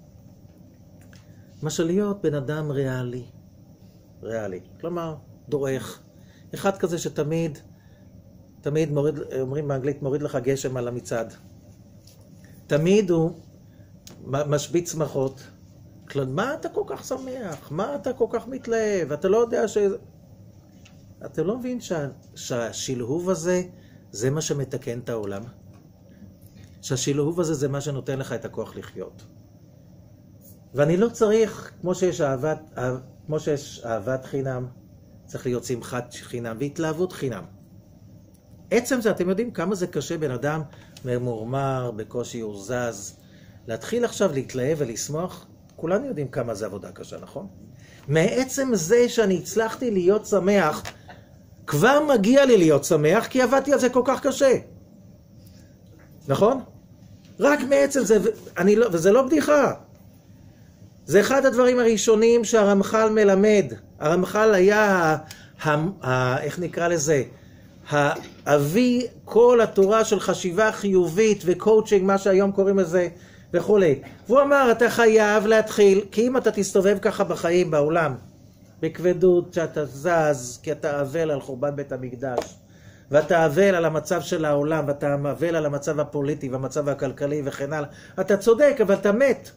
מה שלהיות בן אדם ריאלי, ריאלי, כלומר, דורך, אחד כזה שתמיד, תמיד מוריד, אומרים באנגלית, מוריד לך גשם על המצעד. תמיד הוא משביץ שמחות. מה אתה כל כך שמח? מה אתה כל כך מתלהב? אתה לא יודע ש... אתה לא מבין שה... שהשילהוב הזה זה מה שמתקן את העולם? שהשילהוב הזה זה מה שנותן לך את הכוח לחיות. ואני לא צריך, כמו שיש אהבת, כמו שיש אהבת חינם, צריך להיות שמחת חינם והתלהבות חינם. עצם זה, אתם יודעים כמה זה קשה בן אדם ממורמר, בקושי הוא זז, להתחיל עכשיו להתלהב ולשמוח? כולנו יודעים כמה זה עבודה קשה, נכון? מעצם זה שאני הצלחתי להיות שמח, כבר מגיע לי להיות שמח, כי עבדתי על זה כל כך קשה. נכון? רק מעצם זה, אני לא, וזה לא בדיחה. זה אחד הדברים הראשונים שהרמח"ל מלמד. הרמח"ל היה, ה, ה, ה, איך נקרא לזה? האבי כל התורה של חשיבה חיובית וקואוצ'ינג, מה שהיום קוראים לזה, וכולי. והוא אמר, אתה חייב להתחיל, כי אם אתה תסתובב ככה בחיים, בעולם, בכבדות, שאתה זז, כי אתה אבל על חורבן בית המקדש, ואתה אבל על המצב של העולם, ואתה אבל על המצב הפוליטי, והמצב הכלכלי וכן הלאה, אתה צודק, אבל אתה מת.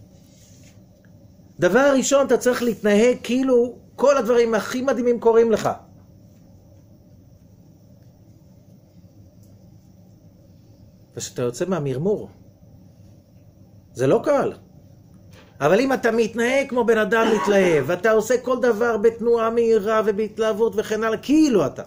דבר ראשון, אתה צריך להתנהג כאילו כל הדברים הכי מדהימים קורים לך. ושאתה יוצא מהמרמור. זה לא קל. אבל אם אתה מתנהג כמו בן אדם מתלהב, ואתה עושה כל דבר בתנועה מהירה ובהתלהבות וכן הלאה, כאילו אתה.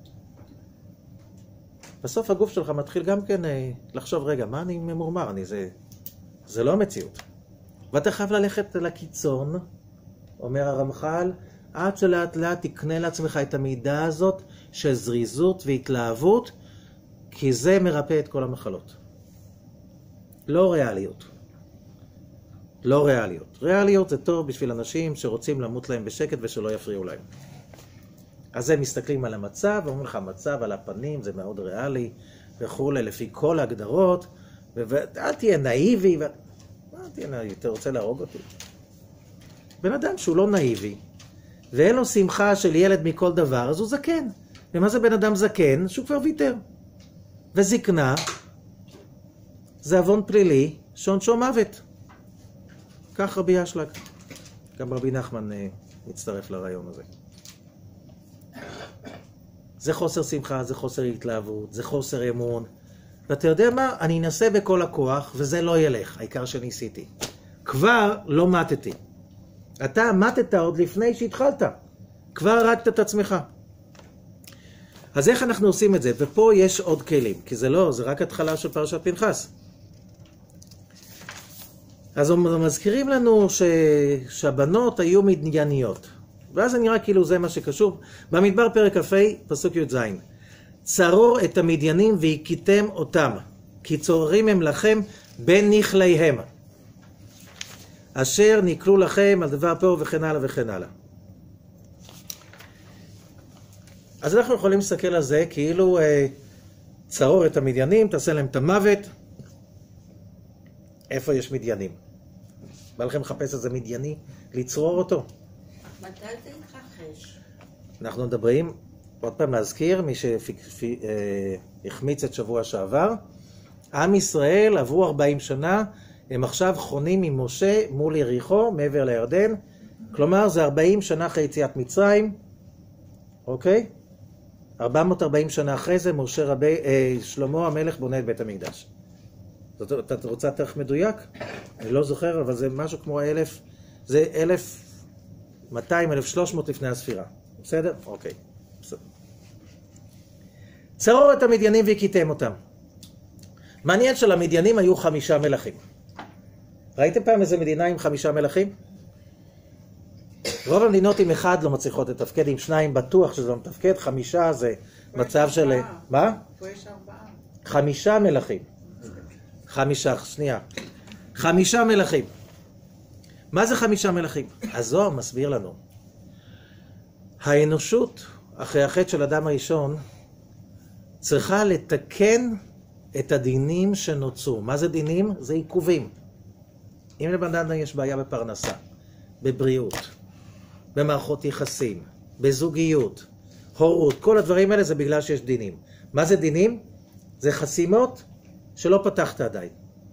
בסוף הגוף שלך מתחיל גם כן לחשוב, רגע, מה אני ממורמר? אני זה, זה לא המציאות. ואתה חייב ללכת לקיצון, אומר הרמח"ל, עד שלאט לאט תקנה לעצמך את המידה הזאת של זריזות והתלהבות, כי זה מרפא את כל המחלות. לא ריאליות. לא ריאליות. ריאליות זה טוב בשביל אנשים שרוצים למות להם בשקט ושלא יפריעו להם. אז הם מסתכלים על המצב, ואומרים לך, המצב על הפנים זה מאוד ריאלי, וכו', לפי כל ההגדרות, ואל תהיה נאיבי, ו... מה תהיה נאיבי? אתה רוצה להרוג אותי? בן אדם שהוא לא נאיבי, ואין לו שמחה של ילד מכל דבר, אז הוא זקן. ומה זה בן אדם זקן? שהוא כבר ויתר. וזקנה, זה עוון פלילי, שעונשו מוות. כך רבי אשלג. גם רבי נחמן מצטרף לרעיון הזה. זה חוסר שמחה, זה חוסר התלהבות, זה חוסר אמון. ואתה יודע מה? אני אנסה בכל הכוח, וזה לא ילך, העיקר שניסיתי. כבר לא מתתי. אתה מתת עוד לפני שהתחלת. כבר הרגת את עצמך. אז איך אנחנו עושים את זה? ופה יש עוד כלים, כי זה לא, זה רק התחלה של פרשת פנחס. אז מזכירים לנו ש... שהבנות היו מדיניות. ואז זה נראה כאילו זה מה שקשור. במדבר פרק כ"ה, פסוק י"ז. צרור את המדיינים והכיתם אותם, כי צוררים הם לכם בין נכליהם, אשר נקלו לכם על דבר פה וכן הלאה וכן הלאה. אז אנחנו יכולים להסתכל על זה כאילו אה, צרור את המדיינים, תעשה להם את המוות. איפה יש מדיינים? בא לכם לחפש איזה מדייני, לצרור אותו. מתי זה יתרחש? אנחנו מדברים, עוד פעם להזכיר, מי שהחמיץ את שבוע שעבר, עם ישראל עברו ארבעים שנה, הם עכשיו חונים עם משה מול יריחו, מעבר לירדן, כלומר זה ארבעים שנה אחרי יציאת מצרים, אוקיי? ארבע מאות וארבעים שנה אחרי זה, משה רבי, אה, שלמה המלך בונה את בית המקדש. זאת, אתה רוצה תאריך מדויק? אני לא זוכר, אבל זה משהו כמו אלף, זה אלף מאתיים, אלף שלוש מאות לפני הספירה. בסדר? אוקיי. בסדר. צרור את המדיינים והכיתם אותם. מעניין שלמדיינים היו חמישה מלכים. ראיתם פעם איזה מדינה עם חמישה מלכים? רוב המדינות עם אחד לא מצליחות לתפקד, עם שניים בטוח שזה לא מתפקד, חמישה זה מצב של... מה? פה יש ארבעה. חמישה מלכים. חמישה, שנייה. חמישה מלכים. מה זה חמישה מלכים? הזוהר מסביר לנו. האנושות, אחרי החטא של אדם הראשון, צריכה לתקן את הדינים שנוצרו. מה זה דינים? זה עיכובים. אם לבן אדם יש בעיה בפרנסה, בבריאות, במערכות יחסים, בזוגיות, הורות, כל הדברים האלה זה בגלל שיש דינים. מה זה דינים? זה חסימות שלא פתחת עדיין.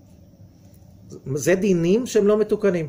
זה דינים שהם לא מתוקנים.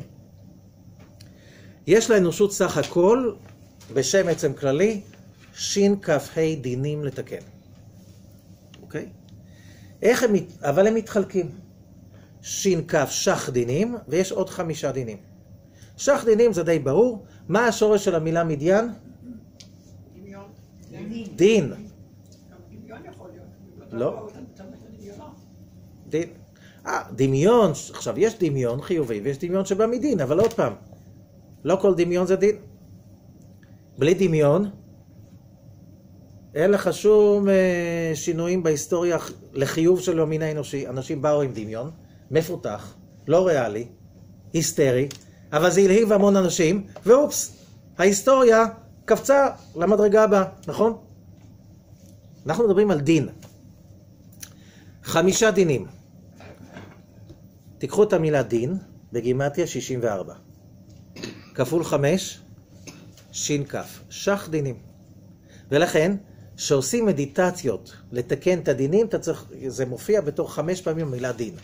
יש לאנושות סך הכל, בשם עצם כללי, שין כף ה' דינים לתקן. אוקיי? איך הם, אבל הם מתחלקים. שין כף שח דינים, ויש עוד חמישה דינים. שח דינים זה די ברור. מה השורש של המילה מדיין? דמיון. דין. דמיון יכול להיות. לא. דין. אה, דמיון, עכשיו יש דמיון חיובי ויש דמיון שבא מדין, אבל עוד פעם, לא כל דמיון זה דין. בלי דמיון, אין לך שום אה, שינויים בהיסטוריה לחיוב של המין האנושי. אנשים באו עם דמיון, מפותח, לא ריאלי, היסטרי, אבל זה הלהיב המון אנשים, ואופס, ההיסטוריה קפצה למדרגה הבאה, נכון? אנחנו מדברים על דין. חמישה דינים. תיקחו את המילה דין, בגימטריה שישים וארבע. כפול חמש, שין כף. שח דינים. ולכן, שעושים מדיטציות לתקן את הדינים, אתה צריך, זה מופיע בתור חמש פעמים המילה דין.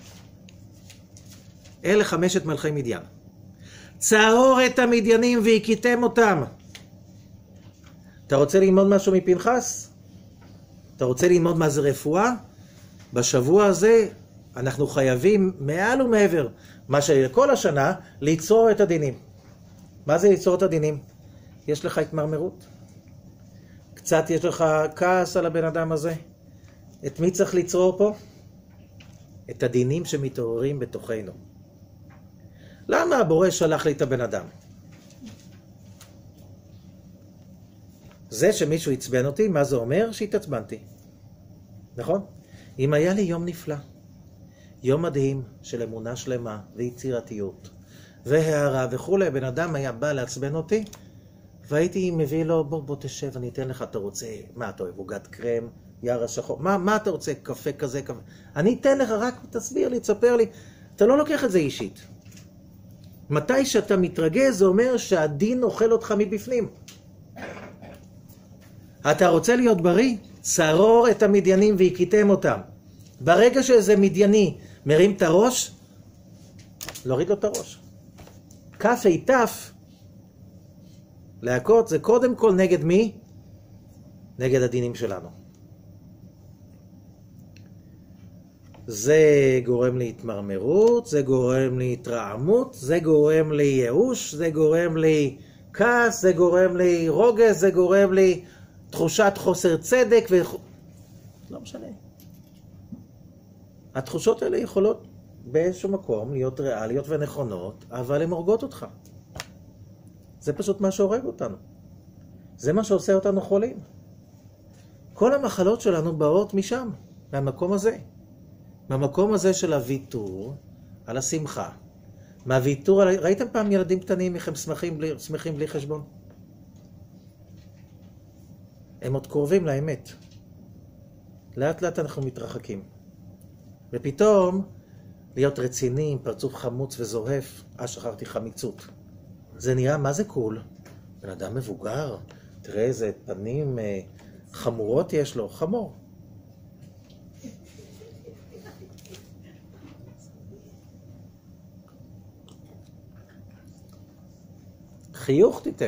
אלה חמשת מלכי מדיין. צרור את המדיינים והכיתם אותם. אתה רוצה ללמוד משהו מפנחס? אתה רוצה ללמוד מה זה רפואה? בשבוע הזה אנחנו חייבים מעל ומעבר מה שכל השנה ליצור את הדינים. מה זה ליצור את הדינים? יש לך התמרמרות? קצת יש לך כעס על הבן אדם הזה? את מי צריך ליצור פה? את הדינים שמתעוררים בתוכנו. למה הבורא שלח לי את הבן אדם? זה שמישהו עצבן אותי, מה זה אומר? שהתעצבנתי. נכון? אם היה לי יום נפלא, יום מדהים של אמונה שלמה ויצירתיות והערה וכו', בן אדם היה בא לעצבן אותי, והייתי מביא לו, בוא בוא תשב, אני אתן לך, אתה רוצה, מה אתה אוהב, עוגת קרם, יער השחור, מה, מה אתה רוצה, קפה כזה, קפה, אני אתן לך, רק תסביר לי, תספר לי, אתה לא לוקח את זה אישית. מתי שאתה מתרגז, זה אומר שהדין אוכל אותך מבפנים. אתה רוצה להיות בריא? צרור את המדיינים והכיתם אותם. ברגע שאיזה מדייני מרים את הראש, להוריד לו את הראש. כף היטף להכות זה קודם כל נגד מי? נגד הדינים שלנו. זה גורם להתמרמרות, זה גורם להתרעמות, זה גורם לייאוש, זה גורם לי כעס, זה גורם לי רוגז, זה גורם לי תחושת חוסר צדק ו... לא משנה. התחושות האלה יכולות באיזשהו מקום להיות ריאליות ונכונות, אבל הן הורגות אותך. זה פשוט מה שהורג אותנו. זה מה שעושה אותנו חולים. כל המחלות שלנו באות משם, מהמקום הזה. מהמקום הזה של הוויתור על השמחה. מהוויתור על... ראיתם פעם ילדים קטנים איך הם שמחים בלי, שמחים בלי חשבון? הם עוד קרובים לאמת. לאט לאט אנחנו מתרחקים. ופתאום להיות רציני עם פרצוף חמוץ וזוהף. אה, שכחתי חמיצות. זה נראה, מה זה קול? בן אדם מבוגר, תראה איזה פנים אה, חמורות יש לו, חמור. חיוך תיתן.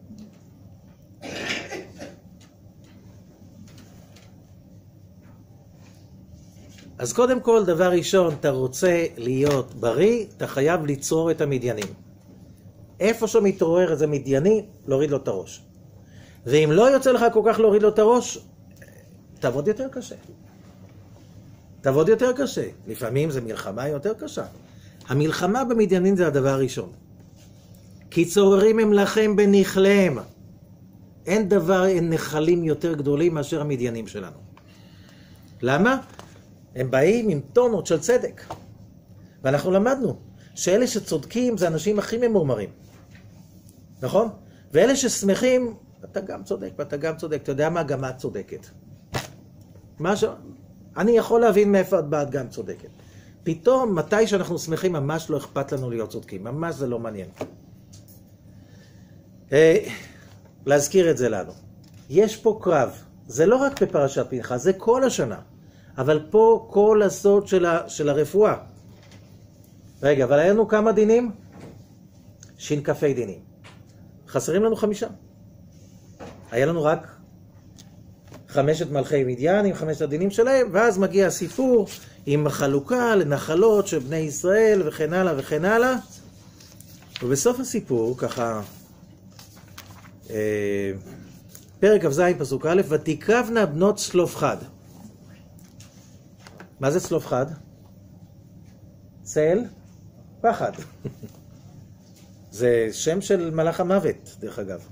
אז קודם כל, דבר ראשון, אתה רוצה להיות בריא, אתה חייב ליצור את המדיינים. איפה שמתעורר איזה מדייני, להוריד לו את הראש. ואם לא יוצא לך כל כך להוריד לו את הראש, תעבוד יותר קשה. תעבוד יותר קשה. לפעמים זה מלחמה יותר קשה. המלחמה במדיינים זה הדבר הראשון. כי צוררים הם לכם בנכלם. אין דבר, אין נחלים יותר גדולים מאשר המדיינים שלנו. למה? הם באים עם טונות של צדק. ואנחנו למדנו שאלה שצודקים זה האנשים הכי ממורמרים. נכון? ואלה ששמחים, אתה גם צודק ואתה גם צודק. אתה יודע מה? גם את צודקת. מה ש... אני יכול להבין מאיפה את באת גם צודקת. פתאום, מתי שאנחנו שמחים, ממש לא אכפת לנו להיות צודקים. ממש זה לא מעניין. להזכיר את זה לנו. יש פה קרב. זה לא רק בפרשת פנחס, זה כל השנה. אבל פה כל הסוד של, ה, של הרפואה. רגע, אבל היה לנו כמה דינים? שין כפי דינים. חסרים לנו חמישה. היה לנו רק חמשת מלכי מדיין עם חמשת הדינים שלהם, ואז מגיע הסיפור עם חלוקה לנחלות של בני ישראל וכן הלאה וכן הלאה. ובסוף הסיפור, ככה, אה, פרק כ"ז פסוק א', ותקרבנה בנות צלופחד. מה זה צלופחד? צל פחד. זה שם של מלאך המוות, דרך אגב.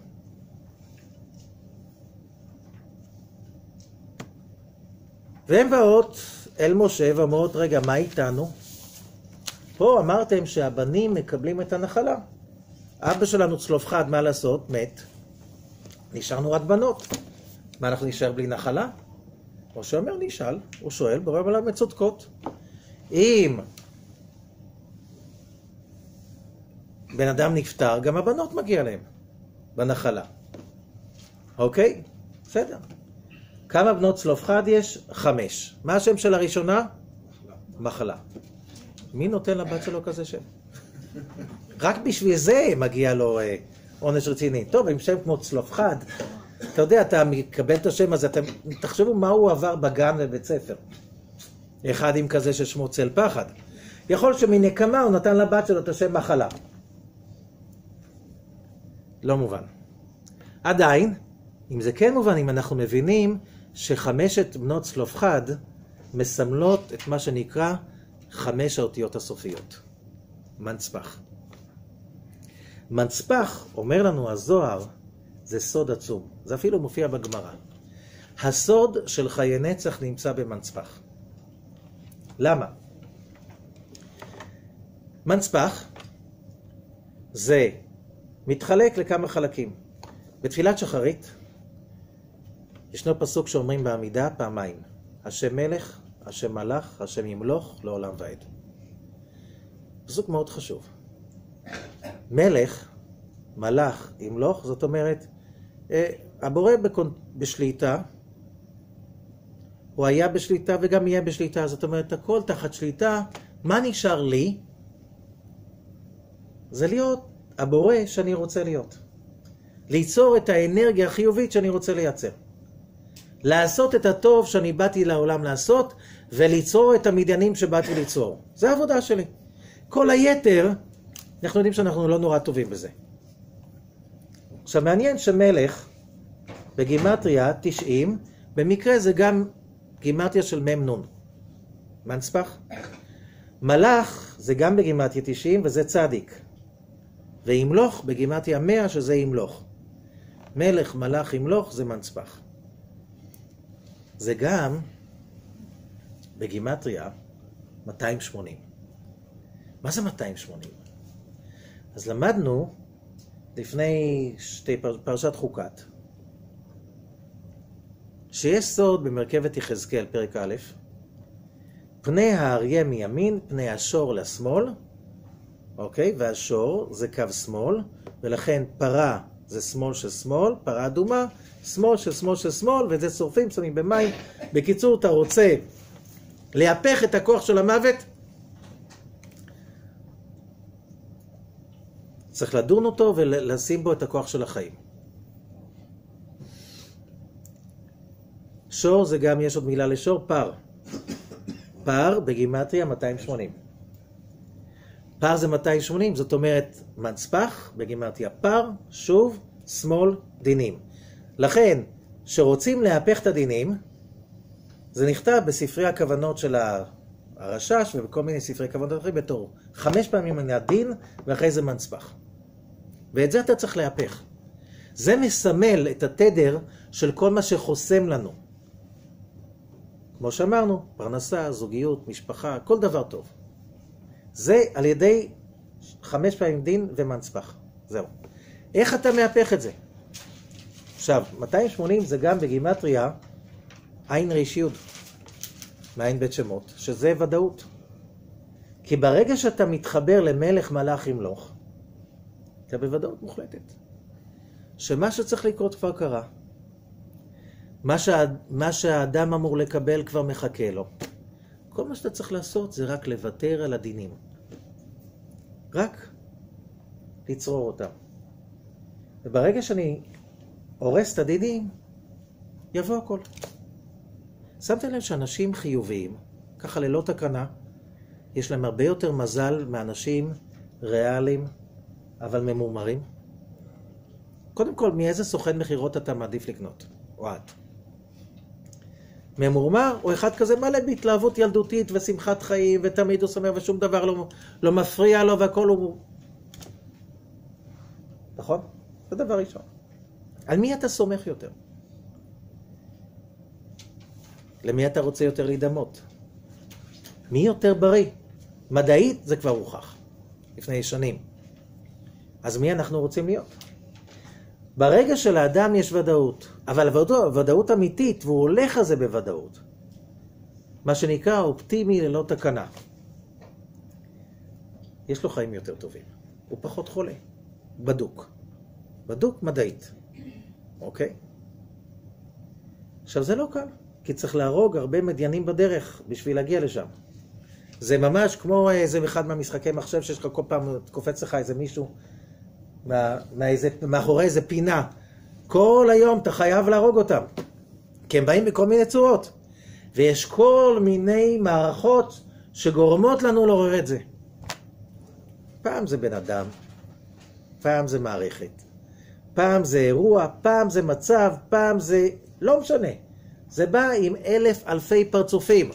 והם באות אל משה ואומרות, רגע, מה איתנו? פה אמרתם שהבנים מקבלים את הנחלה. אבא שלנו צלופחד, מה לעשות? מת. נשארנו רק בנות. מה, אנחנו נשאר בלי נחלה? משה אומר, נשאל, הוא שואל, ברוב עליו מצודקות. אם בן אדם נפטר, גם הבנות מגיע להם בנחלה. אוקיי? בסדר. כמה בנות צלופחד יש? חמש. מה השם של הראשונה? מחלה. מחלה. מי נותן לבת שלו כזה שם? רק בשביל זה מגיע לו אה, עונש רציני. טוב, עם שם כמו צלופחד, אתה יודע, אתה מקבל את השם הזה, אתם תחשבו מה הוא עבר בגן ובית ספר. אחד עם כזה ששמו צל פחד. יכול שמנקמה הוא נתן לבת שלו את השם מחלה. לא מובן. עדיין, אם זה כן מובן, אם אנחנו מבינים שחמשת בנות צלופחד מסמלות את מה שנקרא חמש האותיות הסופיות. מנצפח. מנצפח, אומר לנו הזוהר, זה סוד עצום. זה אפילו מופיע בגמרא. הסוד של חיי נצח נמצא במנצפח. למה? מנצפח זה מתחלק לכמה חלקים. בתפילת שחרית ישנו פסוק שאומרים בעמידה פעמיים. השם מלך, השם מלך, השם ימלוך לעולם ועד. פסוק מאוד חשוב. מלך, מלך, ימלוך, זאת אומרת, הבורא בשליטה, הוא היה בשליטה וגם יהיה בשליטה, זאת אומרת, הכל תחת שליטה. מה נשאר לי? זה להיות הבורא שאני רוצה להיות. ליצור את האנרגיה החיובית שאני רוצה לייצר. לעשות את הטוב שאני באתי לעולם לעשות, וליצור את המדיינים שבאתי ליצור. זה העבודה שלי. כל היתר, אנחנו יודעים שאנחנו לא נורא טובים בזה. עכשיו מעניין שמלך בגימטריה תשעים, במקרה זה גם גימטריה של מם נון. מנספח? מלאך זה גם בגימטריה תשעים וזה צדיק. וימלוך בגימטריה מאה שזה ימלוך. מלך, מלאך, ימלוך זה מנספח. זה גם בגימטריה מאתיים ושמונים. מה זה מאתיים ושמונים? אז למדנו לפני שתי פרשת חוקת, שיש סוד במרכבת יחזקאל פרק א', פני האריה מימין, פני השור לשמאל, אוקיי? והשור זה קו שמאל, ולכן פרה זה שמאל של שמאל, פרה אדומה, שמאל של שמאל של שמאל, ואת זה שורפים, שמים במים. בקיצור, אתה רוצה להפך את הכוח של המוות, צריך לדון אותו ולשים בו את הכוח של החיים. שור זה גם, יש עוד מילה לשור, פר. פר בגימטריה מאתיים ושמונים. פר זה מאתיים ושמונים, זאת אומרת מנספח בגימטריה פר, שוב, שמאל, דינים. לכן, שרוצים להפך את הדינים, זה נכתב בספרי הכוונות של הרשש ובכל מיני ספרי כוונות אחרים בתור חמש פעמים מן הדין ואחרי זה מנספח. ואת זה אתה צריך להפך. זה מסמל את התדר של כל מה שחוסם לנו. כמו שאמרנו, פרנסה, זוגיות, משפחה, כל דבר טוב. זה על ידי חמש פעמים דין ומנספח. זהו. איך אתה מהפך את זה? עכשיו, מאתיים ושמונים זה גם בגימטריה עין ריש יוד, מעין בית שמות, שזה ודאות. כי ברגע שאתה מתחבר למלך מלאך ימלוך, אתה בוודאות מוחלטת. שמה שצריך לקרות כבר קרה. מה, שה, מה שהאדם אמור לקבל כבר מחכה לו. כל מה שאתה צריך לעשות זה רק לוותר על הדינים. רק לצרור אותם. וברגע שאני הורס את הדינים, יבוא הכל. שמתם לב שאנשים חיוביים, ככה ללא תקנה, יש להם הרבה יותר מזל מאנשים ריאליים, אבל ממומרים. קודם כל, מאיזה סוכן מחירות אתה מעדיף לקנות? או את? ממורמר, או אחד כזה מלא בהתלהבות ילדותית ושמחת חיים, ותמיד הוא שמח ושום דבר לא, לא מפריע לו והכל הוא... נכון? זה דבר ראשון. על מי אתה סומך יותר? למי אתה רוצה יותר להידמות? מי יותר בריא? מדעית זה כבר הוכח, לפני שנים. אז מי אנחנו רוצים להיות? ברגע שלאדם יש ודאות, אבל ודאות אמיתית, והוא הולך על זה בוודאות, מה שנקרא אופטימי ללא תקנה, יש לו חיים יותר טובים. הוא פחות חולה. בדוק. בדוק מדעית. אוקיי? עכשיו זה לא קל, כי צריך להרוג הרבה מדיינים בדרך בשביל להגיע לשם. זה ממש כמו איזה אחד מהמשחקי מחשב שיש לך כל פעם קופץ לך איזה מישהו מה, מה איזה, מאחורי איזה פינה. כל היום אתה חייב להרוג אותם. כי הם באים בכל מיני צורות. ויש כל מיני מערכות שגורמות לנו לעורר את זה. פעם זה בן אדם, פעם זה מערכת, פעם זה אירוע, פעם זה מצב, פעם זה... לא משנה. זה בא עם אלף אלפי פרצופים.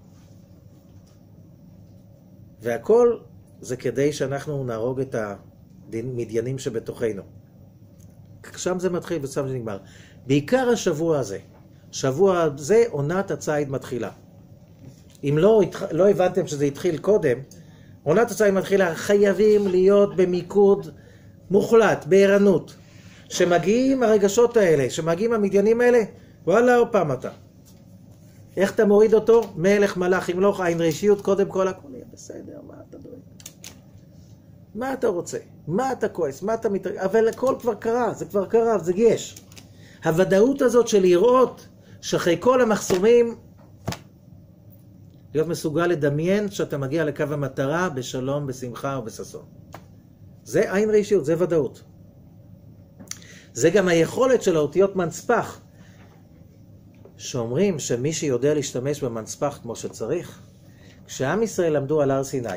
והכל זה כדי שאנחנו נהרוג את המדיינים שבתוכנו. שם זה מתחיל ושם זה נגמר. בעיקר השבוע הזה. שבוע זה עונת הציד מתחילה. אם לא, לא הבנתם שזה התחיל קודם, עונת הציד מתחילה, חייבים להיות במיקוד מוחלט, בערנות. שמגיעים הרגשות האלה, שמגיעים המדיינים האלה, וואלה, עוד פעם אתה. איך אתה מוריד אותו? מלך, מלאך, ימלוך, עין רישיות, קודם כל הכל יהיה בסדר, מה אתה דואג? מה אתה רוצה? מה אתה כועס? מה אתה מתרגש? אבל הכל כבר קרה, זה כבר קרה, זה יש. הוודאות הזאת של לראות שאחרי כל המחסומים, להיות מסוגל לדמיין שאתה מגיע לקו המטרה בשלום, בשמחה ובששון. זה עין רישיות, זה ודאות. זה גם היכולת של האותיות מנספח. שאומרים שמי שיודע להשתמש במנספח כמו שצריך, כשעם ישראל למדו על הר סיני,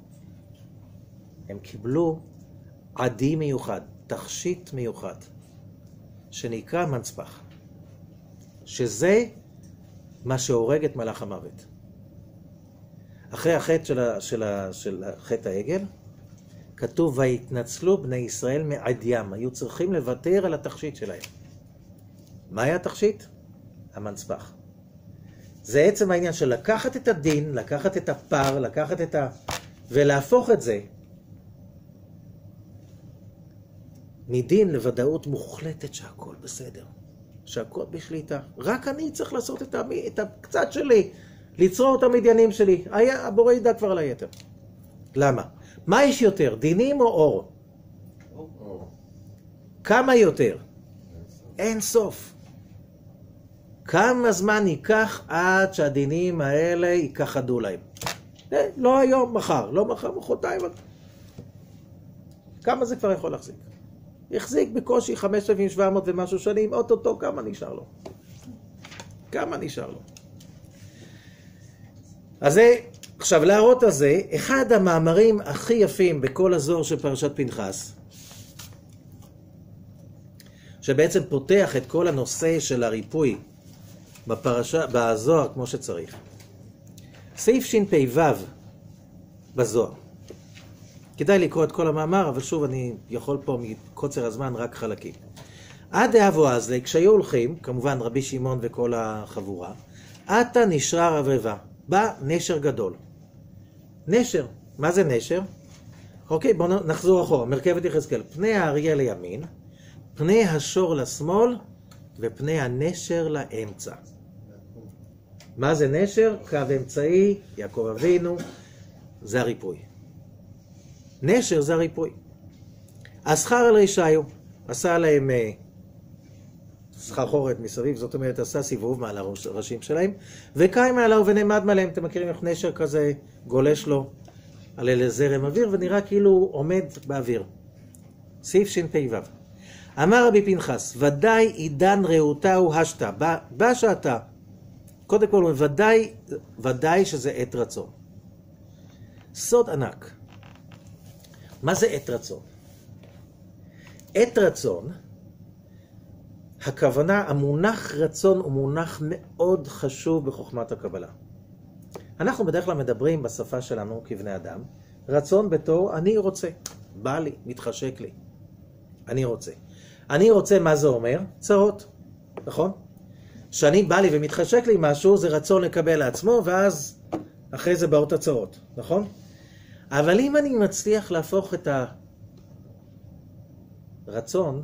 הם קיבלו עדי מיוחד, תכשיט מיוחד, שנקרא מנספח. שזה מה שהורג את מלאך המוות. אחרי החטא של, ה, של, ה, של חטא העגל, כתוב, והתנצלו בני ישראל מעדיים. היו צריכים לוותר על התכשיט שלהם. מה היה התכשיט? המנספח. זה עצם העניין של לקחת את הדין, לקחת את הפר, לקחת את ה... ולהפוך את זה מדין לוודאות מוחלטת שהכל בסדר. שהכל בשליטה. רק אני צריך לעשות את, המ... את הקצת שלי, ליצור את המדיינים שלי. היה, הבורא ידע כבר על היתר. למה? מה יש יותר, דינים או אור? אור. כמה יותר? אין סוף. כמה זמן ייקח עד שהדינים האלה ייכחדו להם? אה, לא היום, מחר. לא מחר, מחרתיים. כמה זה כבר יכול להחזיק? החזיק בקושי חמשת אלפים שבע מאות ומשהו שנים, אוטוטו כמה נשאר לו? כמה נשאר לו? אז זה, עכשיו להראות הזה, אחד המאמרים הכי יפים בכל הזוהר של פרשת פנחס, שבעצם פותח את כל הנושא של הריפוי בפרשה, בזוהר כמו שצריך. סעיף ש"פ ו' בזוהר. כדאי לקרוא את כל המאמר, אבל שוב אני יכול פה מקוצר הזמן רק חלקים. עד דאבו אזלי, כשהיו הולכים, כמובן רבי שמעון וכל החבורה, עתה נשרה רבבה, בא נשר גדול. נשר, מה זה נשר? אוקיי, בואו נחזור אחורה, מרכבת יחזקאל. פני האריה לימין, פני השור לשמאל, ופני הנשר לאמצע. מה זה נשר? קו אמצעי, יעקב אבינו, זה הריפוי. נשר זה הריפוי. הסחר אל רישיו, עשה להם אה, סחרחורת מסביב, זאת אומרת עשה סיבוב מעל הראשים שלהם, וקיים מעליו ונעמד מעליהם. אתם מכירים איך נשר כזה גולש לו על אלה זרם אוויר, ונראה כאילו הוא עומד באוויר. סעיף ש"פ ו'. אמר רבי פנחס, ודאי עידן ראותה הוא השתה, בא, בא שעתה. קודם כל, ודאי, ודאי שזה עת רצון. סוד ענק. מה זה עת רצון? עת רצון, הכוונה, המונח רצון הוא מונח מאוד חשוב בחוכמת הקבלה. אנחנו בדרך כלל מדברים בשפה שלנו כבני אדם, רצון בתור אני רוצה, בא לי, מתחשק לי, אני רוצה. אני רוצה, מה זה אומר? צרות, נכון? שאני בא לי ומתחשק לי משהו, זה רצון לקבל לעצמו, ואז אחרי זה באות הצרות, נכון? אבל אם אני מצליח להפוך את הרצון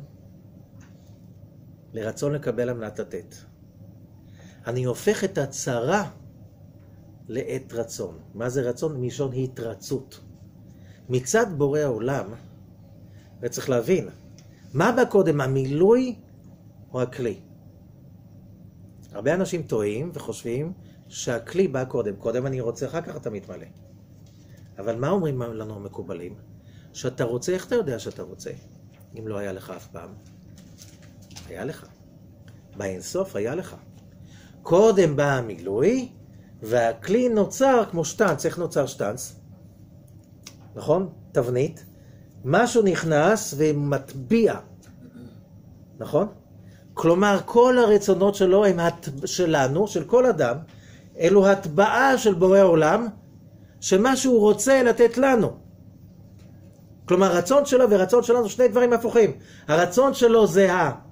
לרצון לקבל אמנת לתת, אני הופך את הצרה לעת רצון. מה זה רצון? מלשון התרצות. מצד בורא העולם, וצריך להבין, מה בא קודם, המילוי או הכלי? הרבה אנשים טועים וחושבים שהכלי בא קודם. קודם אני רוצה, אחר כך אתה מתמלא. אבל מה אומרים לנו המקובלים? שאתה רוצה, איך אתה יודע שאתה רוצה? אם לא היה לך אף פעם. היה לך. באינסוף היה לך. קודם בא המילוי, והכלי נוצר כמו שטנץ. איך נוצר שטנץ? נכון? תבנית. משהו נכנס ומטביע. נכון? כלומר, כל הרצונות שלו הם הט... שלנו, של כל אדם, אלו הטבעה של בורא העולם, שמה שהוא רוצה לתת לנו. כלומר, רצון שלו ורצון שלנו, שני דברים הפוכים. הרצון שלו זה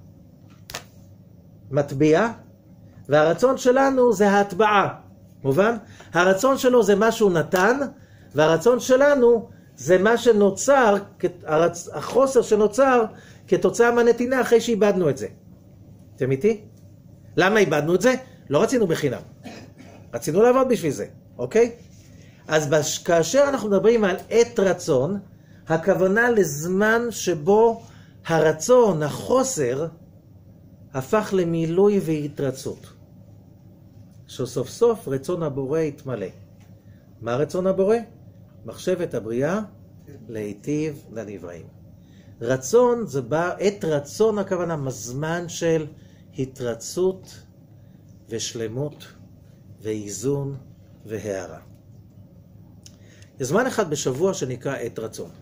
המטביע, והרצון שלנו זה ההטבעה. מובן? הרצון שלו זה מה שהוא נתן, והרצון שלנו זה מה שנוצר, החוסר שנוצר כתוצאה מהנתינה אחרי שאיבדנו את זה. אתם איתי? למה איבדנו את זה? לא רצינו בחינם. רצינו לעבוד בשביל זה, אוקיי? אז בש... כאשר אנחנו מדברים על עת רצון, הכוונה לזמן שבו הרצון, החוסר, הפך למילוי והתרצות. שסוף סוף רצון הבורא יתמלא. מה רצון הבורא? מחשבת הבריאה להיטיב לנבראים. רצון זה בא, עת רצון הכוונה, מזמן של התרצות ושלמות ואיזון והערה. יש זמן אחד בשבוע שנקרא עת רצון.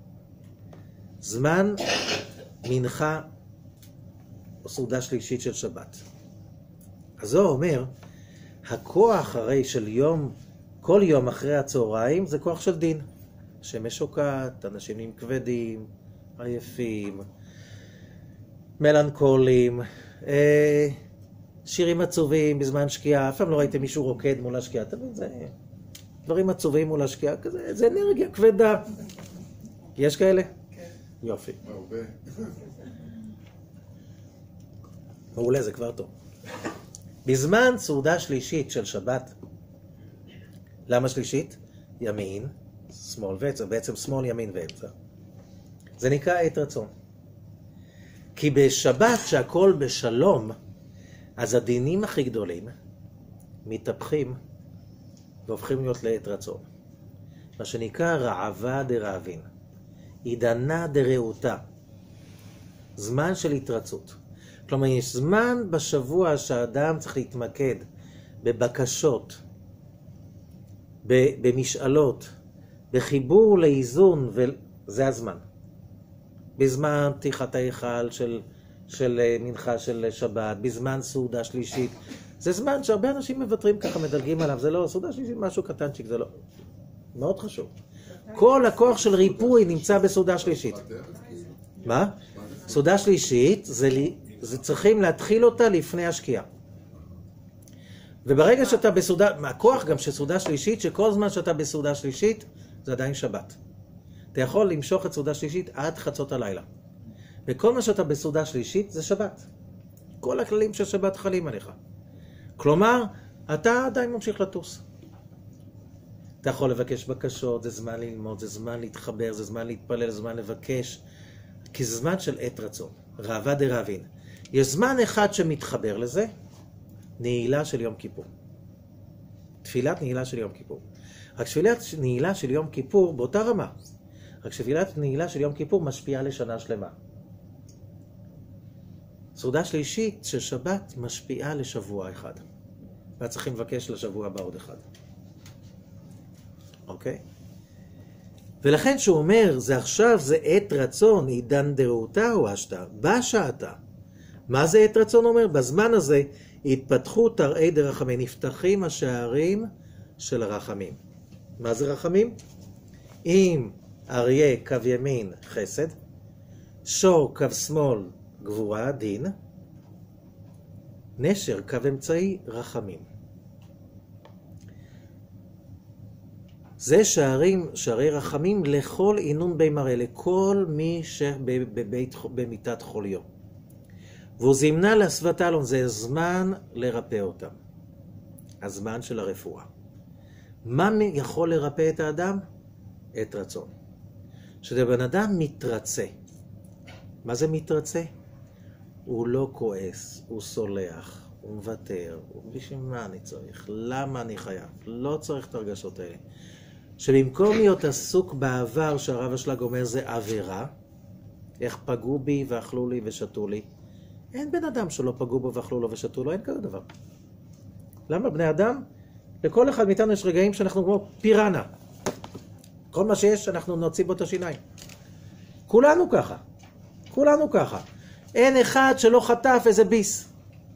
זמן מנחה או סעודה שלישית של שבת. אז זה אומר, הכוח הרי של יום, כל יום אחרי הצהריים זה כוח של דין. שמש שוקעת, אנשים נהיים כבדים, עייפים, מלנכולים, אה, שירים עצובים בזמן שקיעה, אף פעם לא ראיתם מישהו רוקד מול השקיעה, תמיד זה דברים עצובים מול השקיעה, כזה, זה אנרגיה כבדה. יש כאלה? כן. יופי. הרבה. מעולה, זה כבר טוב. בזמן סעודה שלישית של שבת, למה שלישית? ימין, שמאל ואמצע, בעצם שמאל, ימין ואמצע. זה נקרא עת רצון. כי בשבת שהכל בשלום, אז הדינים הכי גדולים מתהפכים והופכים להיות לעת רצון. מה שנקרא רעבה דרעבין, עידנה דרעותה, זמן של התרצות. כלומר, יש זמן בשבוע שהאדם צריך להתמקד בבקשות, במשאלות, בחיבור לאיזון, וזה הזמן. בזמן פתיחת ההיכל של, של מנחה של שבת, בזמן סעודה שלישית. זה זמן שהרבה אנשים מוותרים ככה, מדלגים עליו. זה לא סעודה שלישית, משהו קטנצ'יק, זה לא. מאוד חשוב. כל הכוח של ריפוי נמצא בסעודה שלישית. מה? סעודה שלישית, זה, זה צריכים להתחיל אותה לפני השקיעה. וברגע שאתה בסעודה, הכוח גם של סעודה שלישית, שכל זמן שאתה בסעודה שלישית, זה עדיין שבת. אתה יכול למשוך את סעודה שלישית עד חצות הלילה. וכל מה שאתה בסעודה שלישית זה שבת. כל הכללים של שבת חלים עליך. כלומר, אתה עדיין ממשיך לטוס. אתה יכול לבקש בקשות, זה זמן ללמוד, זה זמן להתחבר, זה זמן להתפלל, זה זמן לבקש. כי זה זמן של עת רצון. רעבה דרעבין. יש זמן אחד שמתחבר לזה, נעילה של יום כיפור. תפילת נעילה של יום כיפור. רק תפילת נעילה של יום כיפור באותה רמה. רק תפילת נעילה של יום כיפור משפיעה לשנה שלמה. סעודה שלישית של שבת משפיעה לשבוע אחד. ואת צריכים לבקש לשבוע הבא עוד אחד. אוקיי? ולכן שהוא אומר, זה עכשיו, זה עת רצון, עידן דרעותה או אשתה, בשעתה. מה זה עת רצון אומר? בזמן הזה התפתחו תרעי דרחמים, נפתחים השערים של הרחמים. מה זה רחמים? אם אריה קו ימין חסד, שור קו שמאל גבורה דין, נשר קו אמצעי רחמים. זה שערים, שערי רחמים לכל עינון בי מראה, לכל מי שבבית, במיטת חוליו. והוא זימנה להסוותלון, זה זמן לרפא אותם. הזמן של הרפואה. מה יכול לרפא את האדם? עת רצון. כשבן אדם מתרצה. מה זה מתרצה? הוא לא כועס, הוא סולח, הוא מוותר, הוא בשביל מה אני צריך? למה אני חייב? לא צריך את הרגשות האלה. שבמקום להיות עסוק בעבר שהרב אשלג אומר זה עבירה, איך פגעו בי ואכלו לי ושתו לי, אין בן אדם שלא פגעו בו ואכלו לו ושתו לו, אין כזה דבר. למה בני אדם? לכל אחד מאיתנו יש רגעים שאנחנו כמו פירנה. כל מה שיש אנחנו נוציא בו את השיניים. כולנו ככה. כולנו ככה. אין אחד שלא חטף איזה ביס.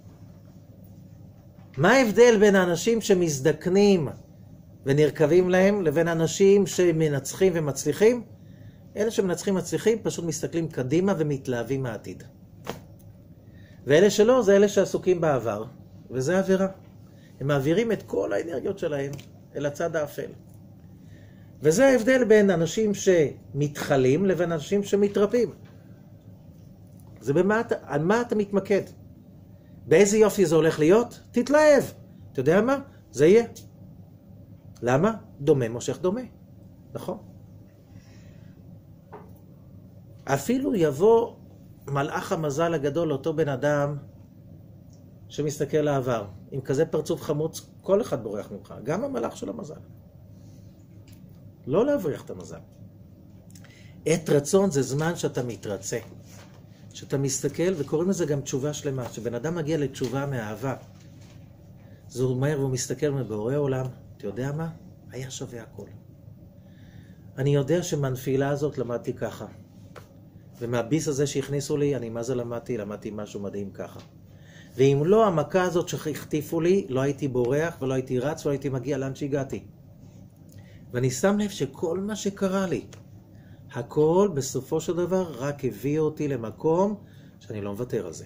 מה ההבדל בין האנשים שמזדקנים ונרכבים להם לבין אנשים שמנצחים ומצליחים? אלה שמנצחים ומצליחים פשוט מסתכלים קדימה ומתלהבים מהעתיד. ואלה שלא זה אלה שעסוקים בעבר, וזה עבירה. הם מעבירים את כל האנרגיות שלהם אל הצד האפל. וזה ההבדל בין אנשים שמתחלים לבין אנשים שמתרפים. זה במה, על מה אתה מתמקד? באיזה יופי זה הולך להיות? תתלהב. אתה יודע מה? זה יהיה. למה? דומה מושך דומה. נכון? אפילו יבוא מלאך המזל הגדול לאותו בן אדם שמסתכל לעבר. עם כזה פרצוף חמוץ, כל אחד בורח ממך. גם המלאך של המזל. לא להבריח את המזל. עת רצון זה זמן שאתה מתרצה. שאתה מסתכל, וקוראים לזה גם תשובה שלמה. כשבן אדם מגיע לתשובה מאהבה, זה אומר והוא מסתכל מבורא עולם, אתה יודע מה? היה שווה הכל. אני יודע שמהנפילה הזאת למדתי ככה. ומהביס הזה שהכניסו לי, אני מה זה למדתי? למדתי משהו מדהים ככה. ואם לא, המכה הזאת שהכתיפו לי, לא הייתי בורח ולא הייתי רץ ולא הייתי מגיע לאן שהגעתי. ואני שם לב שכל מה שקרה לי, הכל בסופו של דבר רק הביא אותי למקום שאני לא מוותר על זה.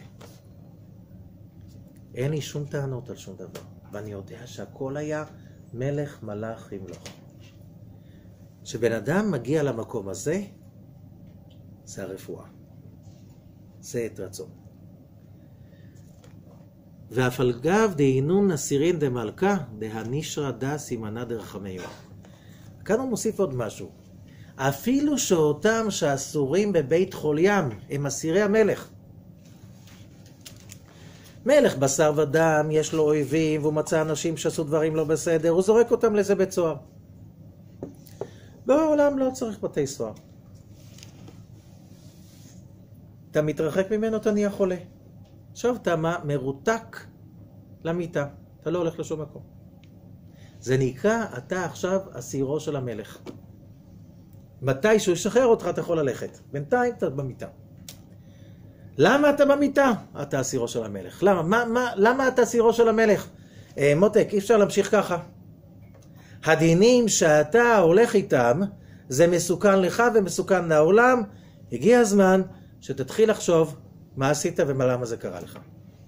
אין לי שום טענות על שום דבר. ואני יודע שהכל היה מלך מלך ימלוך. כשבן אדם מגיע למקום הזה, זה הרפואה. זה עת רצון. ואף על גב דהינון נסירין דמלכה, דהנישרא דה סימנה דרחמיו. כאן הוא מוסיף עוד משהו. אפילו שאותם שאסורים בבית חולים הם אסירי המלך. מלך בשר ודם, יש לו אויבים, והוא מצא אנשים שעשו דברים לא בסדר, הוא זורק אותם לזה בית סוהר. בעולם לא צריך בתי סוהר. אתה מתרחק ממנו, אתה נהיה חולה. עכשיו אתה מרותק למיטה, אתה לא הולך לשום מקום. זה נקרא, אתה עכשיו אסירו של המלך. מתי שהוא ישחרר אותך, אתה יכול ללכת. בינתיים אתה במיטה. למה אתה במיטה? אתה אסירו של המלך. למה? מה, מה, למה אתה אסירו של המלך? אה, מותק, אי אפשר להמשיך ככה. הדינים שאתה הולך איתם, זה מסוכן לך ומסוכן לעולם. הגיע הזמן שתתחיל לחשוב מה עשית ולמה זה קרה לך.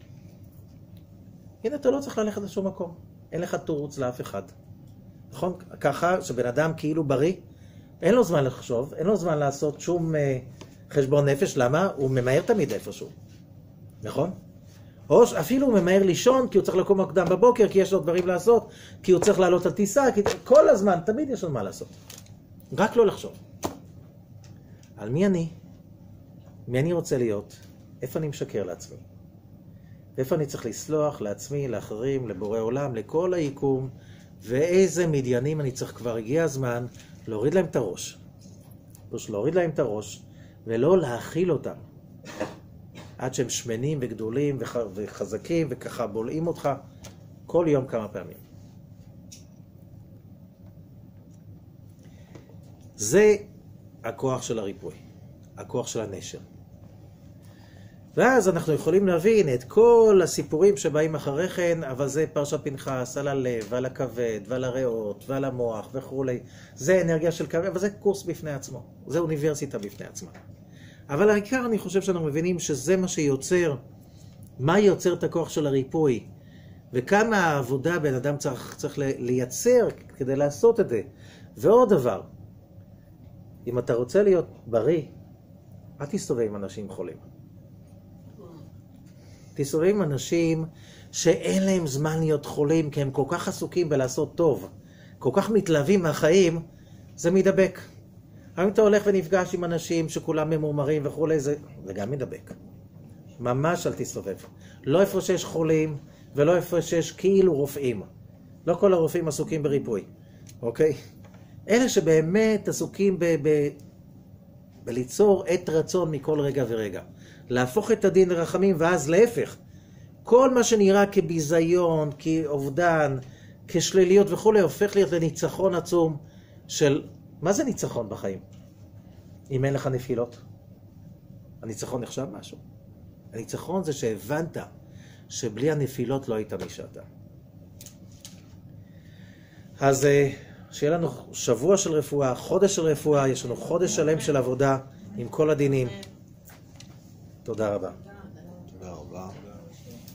הנה, אתה לא צריך ללכת לשום מקום. אין לך תירוץ לאף אחד. נכון? ככה שבן אדם כאילו בריא, אין לו זמן לחשוב, אין לו זמן לעשות שום אה, חשבון נפש. למה? הוא ממהר תמיד איפשהו. נכון? או אפילו הוא ממהר לישון כי הוא צריך לקום מוקדם בבוקר, כי יש לו דברים לעשות, כי הוא צריך לעלות על טיסה, כי כל הזמן, תמיד יש לו מה לעשות. רק לא לחשוב. על מי אני? מי אני רוצה להיות? איפה אני משקר לעצמי? איפה אני צריך לסלוח לעצמי, לאחרים, לבורא עולם, לכל היקום, ואיזה מדיינים אני צריך. כבר הגיע הזמן להוריד להם את הראש. פשוט להוריד להם את הראש, ולא להאכיל אותם. עד שהם שמנים וגדולים וח... וחזקים, וככה בולעים אותך כל יום כמה פעמים. זה הכוח של הריפוי, הכוח של הנשר. ואז אנחנו יכולים להבין את כל הסיפורים שבאים אחרי כן, אבל זה פרשת פנחס, על הלב, ועל הכבד, ועל הריאות, ועל המוח וכו'. זה אנרגיה של כבד, אבל זה קורס בפני עצמו. זה אוניברסיטה בפני עצמה. אבל העיקר אני חושב שאנחנו מבינים שזה מה שיוצר, מה יוצר את הכוח של הריפוי, וכמה העבודה בן אדם צריך, צריך לייצר כדי לעשות את זה. ועוד דבר, אם אתה רוצה להיות בריא, אל תסתובב עם אנשים חולים. תסתובב עם אנשים שאין להם זמן להיות חולים, כי הם כל כך עסוקים בלעשות טוב, כל כך מתלהבים מהחיים, זה מדבק. אם אתה הולך ונפגש עם אנשים שכולם ממומרים וכו', זה, זה גם מדבק. ממש אל תסתובב. לא איפה שיש חולים, ולא איפה שיש כאילו רופאים. לא כל הרופאים עסוקים בריפוי, אוקיי? אלה שבאמת עסוקים ב... ב בליצור עת רצון מכל רגע ורגע. להפוך את הדין לרחמים, ואז להפך. כל מה שנראה כביזיון, כאובדן, כשליליות וכו', הופך להיות לניצחון עצום של... מה זה ניצחון בחיים? אם אין לך נפילות? הניצחון נחשב משהו. הניצחון זה שהבנת שבלי הנפילות לא היית מי שאתה. אז שיהיה לנו שבוע של רפואה, חודש של רפואה, יש לנו חודש שלם של עבודה עם כל הדינים. תודה רבה. תודה רבה.